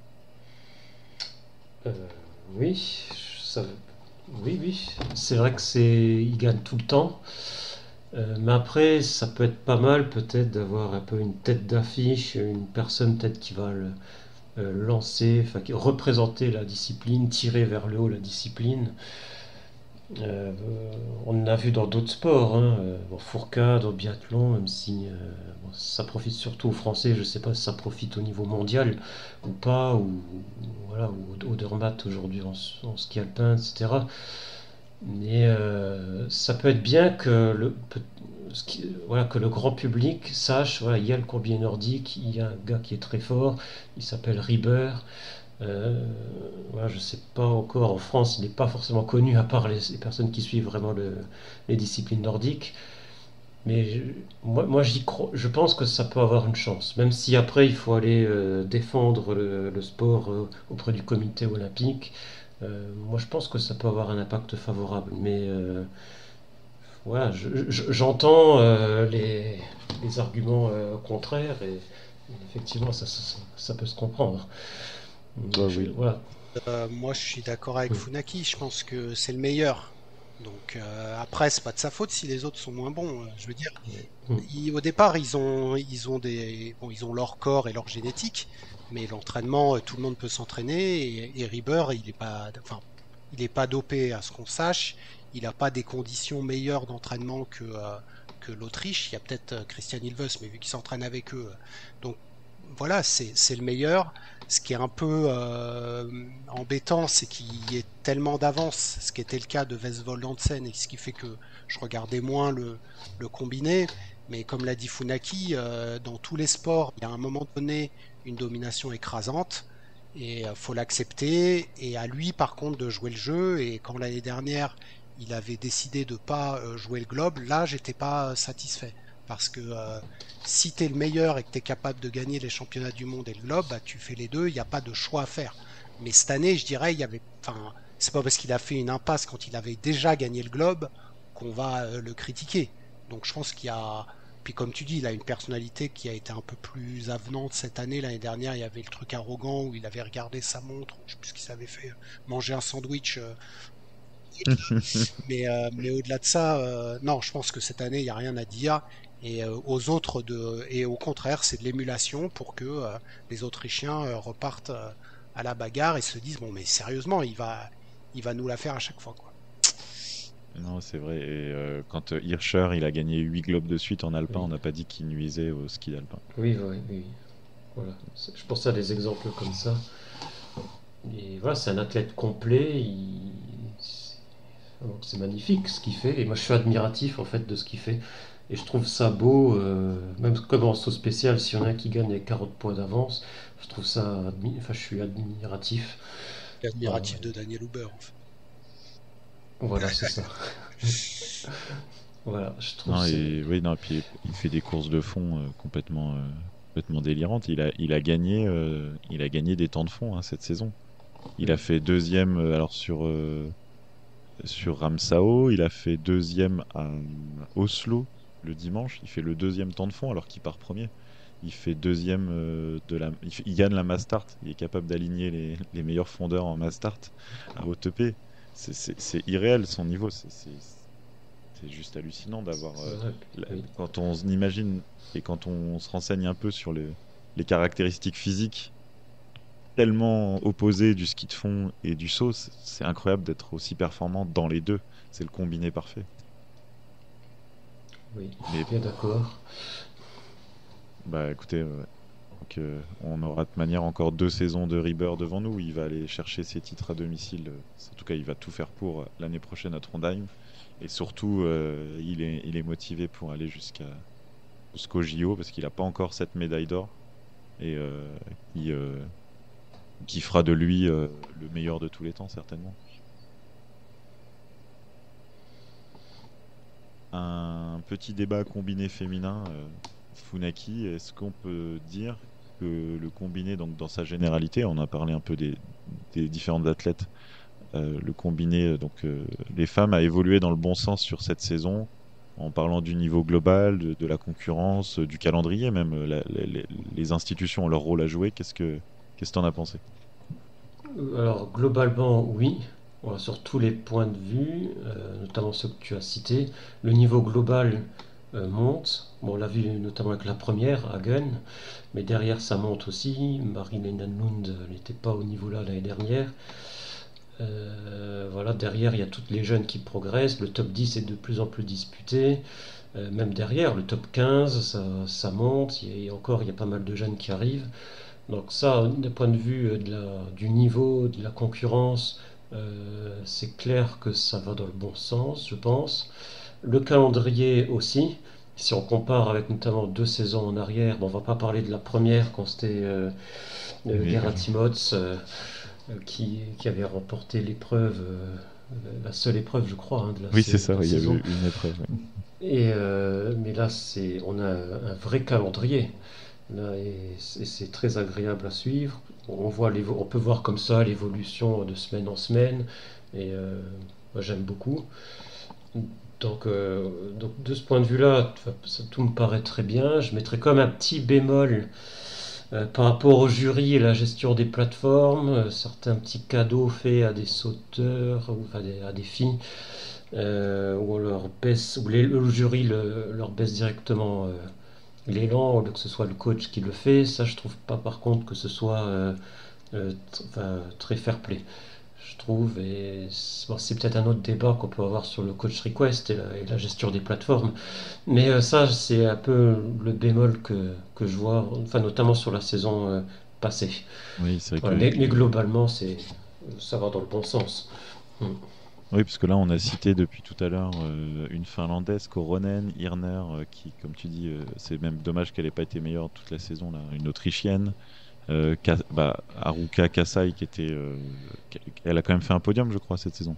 Oui, ça... oui, c'est vrai que il gagne tout le temps. Mais après, ça peut être pas mal peut-être d'avoir un peu une tête d'affiche, une personne peut-être qui va lancer, enfin qui représenter la discipline, tirer vers le haut la discipline. Euh, on en a vu dans d'autres sports, hein, bon, Fourcade, au biathlon, même si bon, ça profite surtout aux Français, je ne sais pas si ça profite au niveau mondial ou pas, voilà, ou au Dermatt aujourd'hui en ski alpin, etc. Mais ça peut être bien que voilà, que le grand public sache, voilà, il y a le combiné nordique, il y a un gars qui est très fort, il s'appelle Rieber. Voilà, je sais pas encore, en France, il n'est pas forcément connu à part les personnes qui suivent vraiment les disciplines nordiques. Mais moi je pense que ça peut avoir une chance, même si après il faut aller défendre le sport auprès du comité olympique. Moi je pense que ça peut avoir un impact favorable. Mais voilà, j'entends les arguments contraires et effectivement ça peut se comprendre. Oui. Voilà. Moi, je suis d'accord avec Funaki. Je pense que c'est le meilleur. Donc après, c'est pas de sa faute si les autres sont moins bons. Je veux dire, au départ, ils ont leur corps et leur génétique, mais l'entraînement, tout le monde peut s'entraîner. Et Rieber, il est pas dopé à ce qu'on sache. Il n'a pas des conditions meilleures d'entraînement que l'Autriche. Il y a peut-être Christian Ilves, mais vu qu'il s'entraîne avec eux, donc voilà, c'est le meilleur. Ce qui est un peu embêtant, c'est qu'il y ait tellement d'avance, ce qui était le cas de Westvold Hansen, et ce qui fait que je regardais moins le combiné. Mais comme l'a dit Funaki, dans tous les sports, il y a à un moment donné une domination écrasante, et faut l'accepter. Et à lui, par contre, de jouer le jeu. Et quand l'année dernière, il avait décidé de pas jouer le globe, là, j'étais pas satisfait. Parce que si tu es le meilleur et que tu es capable de gagner les championnats du monde et le globe, bah, tu fais les deux, il n'y a pas de choix à faire. Mais cette année, je dirais, c'est pas parce qu'il a fait une impasse quand il avait déjà gagné le globe qu'on va le critiquer. Donc je pense qu'il y a. Puis comme tu dis, il a une personnalité qui a été un peu plus avenante cette année. L'année dernière, il y avait le truc arrogant où il avait regardé sa montre, je sais plus ce qu'il s'avait fait, manger un sandwich. Mais au-delà de ça, non, je pense que cette année, il n'y a rien à dire. Et aux autres, et au contraire, c'est de l'émulation pour que les Autrichiens repartent à la bagarre et se disent, bon, mais sérieusement, il va nous la faire à chaque fois, quoi. Non, c'est vrai. Et quand Hirscher, il a gagné 8 globes de suite en alpin, Oui. on n'a pas dit qu'il nuisait au ski alpin. Oui. Voilà. Je pense à des exemples comme ça. Et voilà, c'est un athlète complet. Donc, c'est magnifique ce qu'il fait. Et moi, je suis admiratif en fait de ce qu'il fait. Et je trouve ça beau, même comme en saut spécial, s'il y en a un qui gagne avec 40 points d'avance, je trouve ça, enfin, je suis admiratif. Admiratif de Daniel Huber, en fait. Voilà, c'est ça. Voilà, je trouve Non, c'est. et oui, non, puis il fait des courses de fond complètement complètement délirante. Il a gagné des temps de fond hein, cette saison. Il a fait deuxième alors sur Ramsau, il a fait deuxième à Oslo le dimanche. Il fait le deuxième temps de fond alors qu'il part premier. Il fait deuxième il gagne la mass start. Il est capable d'aligner les meilleurs fondeurs en mass start à OTP. C'est irréel son niveau. C'est juste hallucinant d'avoir. Oui. Quand on imagine et quand on se renseigne un peu sur les caractéristiques physiques tellement opposées du ski de fond et du saut, c'est incroyable d'être aussi performant dans les deux. C'est le combiné parfait. Oui, Mais bien d'accord. bah écoutez, donc, on aura de manière encore 2 saisons de Rieber devant nous. Il va aller chercher ses titres à domicile. En tout cas, il va tout faire pour l'année prochaine à Trondheim. Et surtout, il est motivé pour aller jusqu'au JO parce qu'il n'a pas encore cette médaille d'or et qui, euh, qui fera de lui le meilleur de tous les temps, certainement. Un petit débat combiné féminin, Funaki, est-ce qu'on peut dire que le combiné, donc dans sa généralité, on a parlé un peu des différentes athlètes, le combiné, les femmes a évolué dans le bon sens sur cette saison, en parlant du niveau global, de la concurrence, du calendrier même, les institutions ont leur rôle à jouer. Qu'est-ce que t'en as pensé? Alors, globalement, oui. Voilà, sur tous les points de vue, notamment ceux que tu as cités, le niveau global monte. Bon, on l'a vu notamment avec la première, Hagen, mais derrière ça monte aussi. Marie-Lena Lund n'était pas au niveau là l'année dernière. Voilà, derrière il y a toutes les jeunes qui progressent. Le top 10 est de plus en plus disputé. Même derrière, le top 15, ça monte. Il y a pas mal de jeunes qui arrivent. Donc ça, d'un point de vue du niveau, de la concurrence, c'est clair que ça va dans le bon sens, je pense. Le calendrier aussi, si on compare avec notamment 2 saisons en arrière, bon, on va pas parler de la première quand c'était Mais, Gerasimov qui avait remporté l'épreuve, la seule épreuve, je crois, hein, de oui, c'est ça, de la ouais, il y saison. avait une épreuve. Ouais. Mais là, on a un vrai calendrier. Là, et c'est très agréable à suivre. On peut voir comme ça l'évolution de semaine en semaine. Et moi, j'aime beaucoup. Donc, de ce point de vue-là, tout me paraît très bien. Je mettrais comme un petit bémol par rapport au jury et la gestion des plateformes, certains petits cadeaux faits à des sauteurs ou à des filles, où on leur baisse, où le jury leur baisse directement l'élan, au lieu que ce soit le coach qui le fait. Ça, je trouve pas par contre que ce soit très fair-play, je trouve. Et bon, c'est peut-être un autre débat qu'on peut avoir sur le coach request et la gestion des plateformes. Mais ça, c'est un peu le bémol que je vois, enfin, notamment sur la saison passée. Oui, c'est vrai Voilà, mais globalement, ça va dans le bon sens. Mm. oui, parce que là, on a cité depuis tout à l'heure une Finlandaise, Koronen, Irner, qui, comme tu dis, c'est même dommage qu'elle n'ait pas été meilleure toute la saison, là. Une Autrichienne, Haruka Kasai, elle a quand même fait un podium, je crois, cette saison.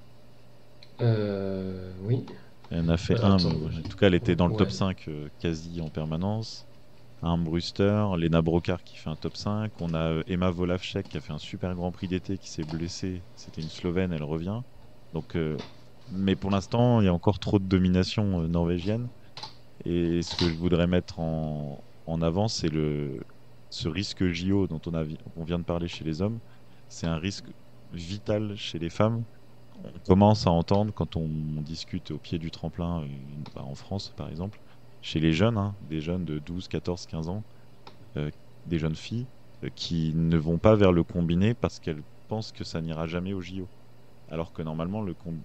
Oui. Elle en a fait Alors, un, attends, mais en tout cas, elle était dans le top ouais. 5 quasi en permanence. Un Brewster, Lena Brokar qui fait un top 5. On a Emma Volavchek qui a fait un super grand prix d'été, qui s'est blessée. C'était une Slovène, elle revient. Donc, mais pour l'instant, il y a encore trop de domination norvégienne. Et ce que je voudrais mettre en avant, c'est ce risque JO dont on vient de parler chez les hommes. C'est un risque vital chez les femmes. On commence à entendre quand on discute au pied du tremplin, en France par exemple, chez les jeunes, hein, des jeunes de 12, 14, 15 ans, euh, des jeunes filles qui ne vont pas vers le combiné parce qu'elles pensent que ça n'ira jamais au JO. Alors que normalement,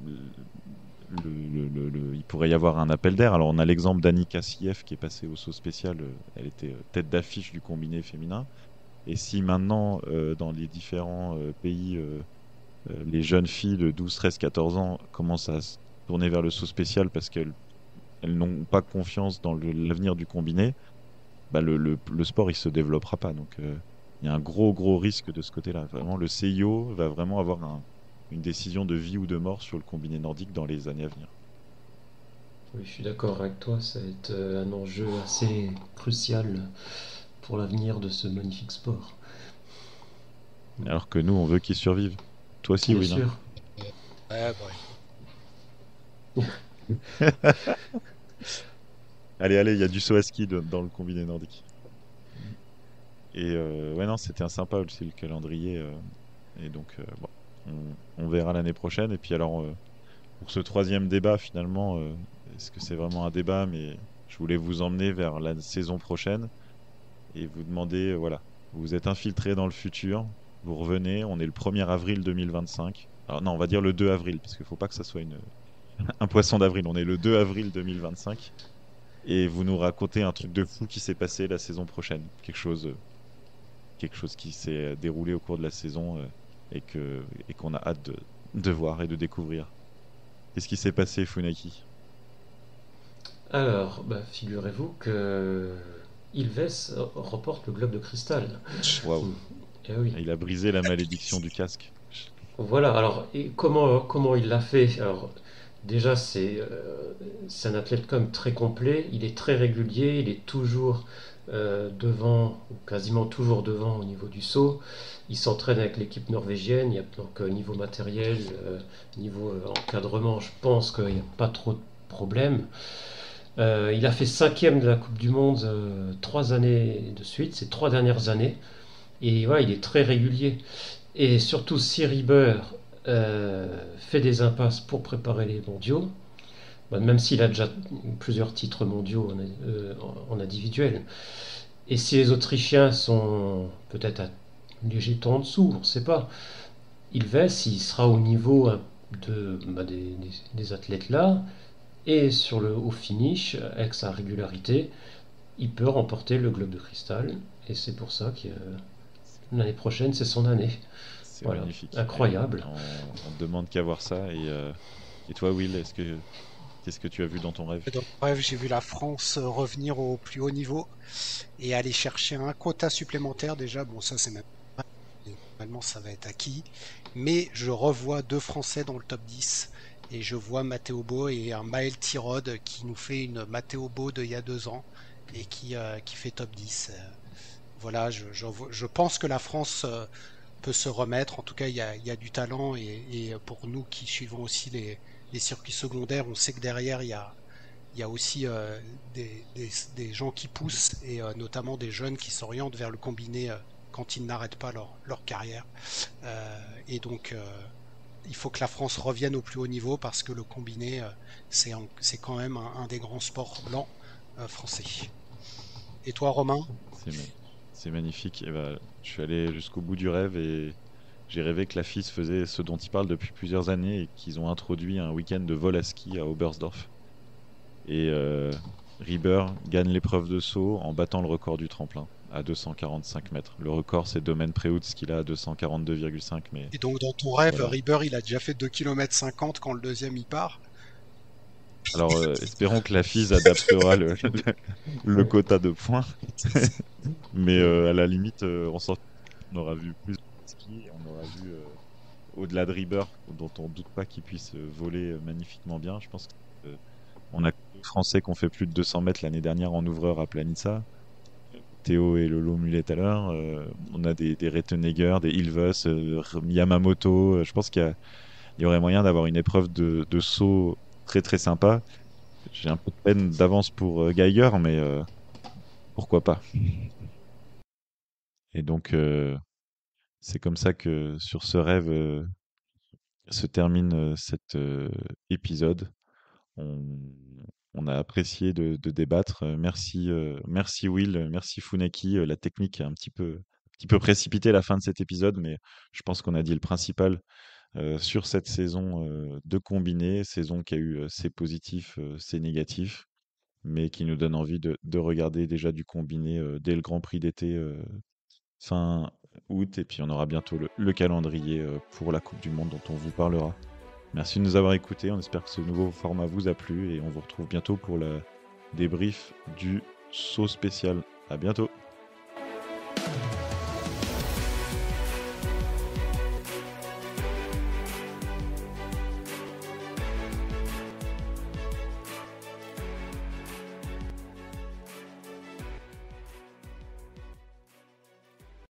il pourrait y avoir un appel d'air. Alors on a l'exemple d'Annie Kassiev qui est passée au saut spécial, elle était tête d'affiche du combiné féminin. Et si maintenant, dans les différents pays, les jeunes filles de 12, 13, 14 ans commencent à se tourner vers le saut spécial parce qu'elles n'ont pas confiance dans l'avenir du combiné, bah le sport il se développera pas. Donc il y a un gros risque de ce côté-là. Vraiment, le CIO va vraiment avoir une décision de vie ou de mort sur le combiné nordique dans les années à venir. Oui, je suis d'accord avec toi, ça va être un enjeu assez crucial pour l'avenir de ce magnifique sport. Alors que nous, on veut qu'ils survivent. Toi aussi, Bien Will. sûr. Ouais, ouais. Allez, il y a du saut à ski dans le combiné nordique. Et ouais, non, c'était un sympa aussi le calendrier. Et donc, bon, on verra l'année prochaine. Et puis alors, pour ce troisième débat, finalement, est-ce que c'est vraiment un débat? Mais je voulais vous emmener vers la saison prochaine et vous demander, voilà, vous vous êtes infiltré dans le futur, vous revenez, on est le 1er avril 2025. Alors non, on va dire le 2 avril, parce qu'il ne faut pas que ça soit un poisson d'avril. On est le 2 avril 2025 et vous nous racontez un truc de fou qui s'est passé la saison prochaine. Quelque chose qui s'est déroulé au cours de la saison et qu'on a hâte de voir et de découvrir. Qu'est-ce qui s'est passé, Funaki? Alors, figurez-vous que Ilves remporte le globe de cristal. Waouh, Eh oui. il a brisé la malédiction du casque. Voilà, alors, et comment il l'a fait? Alors, déjà, c'est un athlète quand même très complet, il est très régulier, il est toujours devant, ou quasiment toujours devant au niveau du saut. Il s'entraîne avec l'équipe norvégienne, il y a donc niveau matériel, niveau encadrement, je pense qu'il n'y a pas trop de problèmes. Il a fait 5e de la Coupe du Monde 3 années de suite, ces 3 dernières années. Et ouais, il est très régulier. Et surtout, si Rieber fait des impasses pour préparer les mondiaux, même s'il a déjà plusieurs titres mondiaux en individuel, et si les Autrichiens sont peut-être un léger temps en dessous, on ne sait pas, Ilves, il sera au niveau des athlètes là, et au finish, avec sa régularité, il peut remporter le globe de cristal. Et c'est pour ça que l'année prochaine, c'est son année. C'est Voilà, magnifique. incroyable. On ne demande qu'à voir ça. Et toi, Will, qu'est-ce que tu as vu dans ton rêve? Dans le rêve, j'ai vu la France revenir au plus haut niveau et aller chercher un quota supplémentaire. Déjà, bon, ça c'est même pas. Normalement, ça va être acquis. Mais je revois 2 Français dans le top 10. Et je vois Matteo Bo et un Maël Tirode qui nous fait une Matteo Bo d'il y a 2 ans et qui fait top 10. Voilà, je pense que la France peut se remettre. En tout cas, il y a du talent. Et pour nous qui suivons aussi les circuits secondaires, on sait que derrière, il y a aussi des gens qui poussent et notamment des jeunes qui s'orientent vers le combiné quand ils n'arrêtent pas leur carrière. Et donc, il faut que la France revienne au plus haut niveau parce que le combiné, c'est quand même un des grands sports blancs français. Et toi, Romain? C'est magnifique. Et je suis allé jusqu'au bout du rêve et j'ai rêvé que la FIS faisait ce dont ils parlent depuis plusieurs années et qu'ils ont introduit un week-end de vol à ski à Oberstdorf. Et Rieber gagne l'épreuve de saut en battant le record du tremplin à 245 mètres. Le record, c'est Domaine Preutz qu'il a à 242,5. Mais Et donc, dans ton rêve, voilà. Rieber, il a déjà fait 2,50 km quand le deuxième y part. Alors, espérons que la FIS adaptera le quota de points. Mais à la limite, on aura vu plus de ski, on aura vu au-delà de Rieber, dont on ne doute pas qu'il puisse voler magnifiquement bien. Je pense qu'on a des Français qui ont fait plus de 200 mètres l'année dernière en ouvreur à Planica. Théo et Lolo Mulet tout à l'heure. On a des Rettenegger, des Ilves, Yamamoto. Je pense qu'il y aurait moyen d'avoir une épreuve de saut très très sympa. J'ai un peu de peine d'avance pour Geiger, mais pourquoi pas. Et donc, c'est comme ça que sur ce rêve se termine cet épisode. On, on a apprécié de débattre. Merci Will, merci Funaki. La technique a un petit peu précipité la fin de cet épisode, mais je pense qu'on a dit le principal sur cette saison de combiné, saison qui a eu ses positifs, ses négatifs, mais qui nous donne envie de regarder déjà du combiné dès le Grand Prix d'été fin août, et puis on aura bientôt le calendrier pour la Coupe du Monde dont on vous parlera. Merci de nous avoir écoutés, on espère que ce nouveau format vous a plu et on vous retrouve bientôt pour le débrief du saut spécial. À bientôt.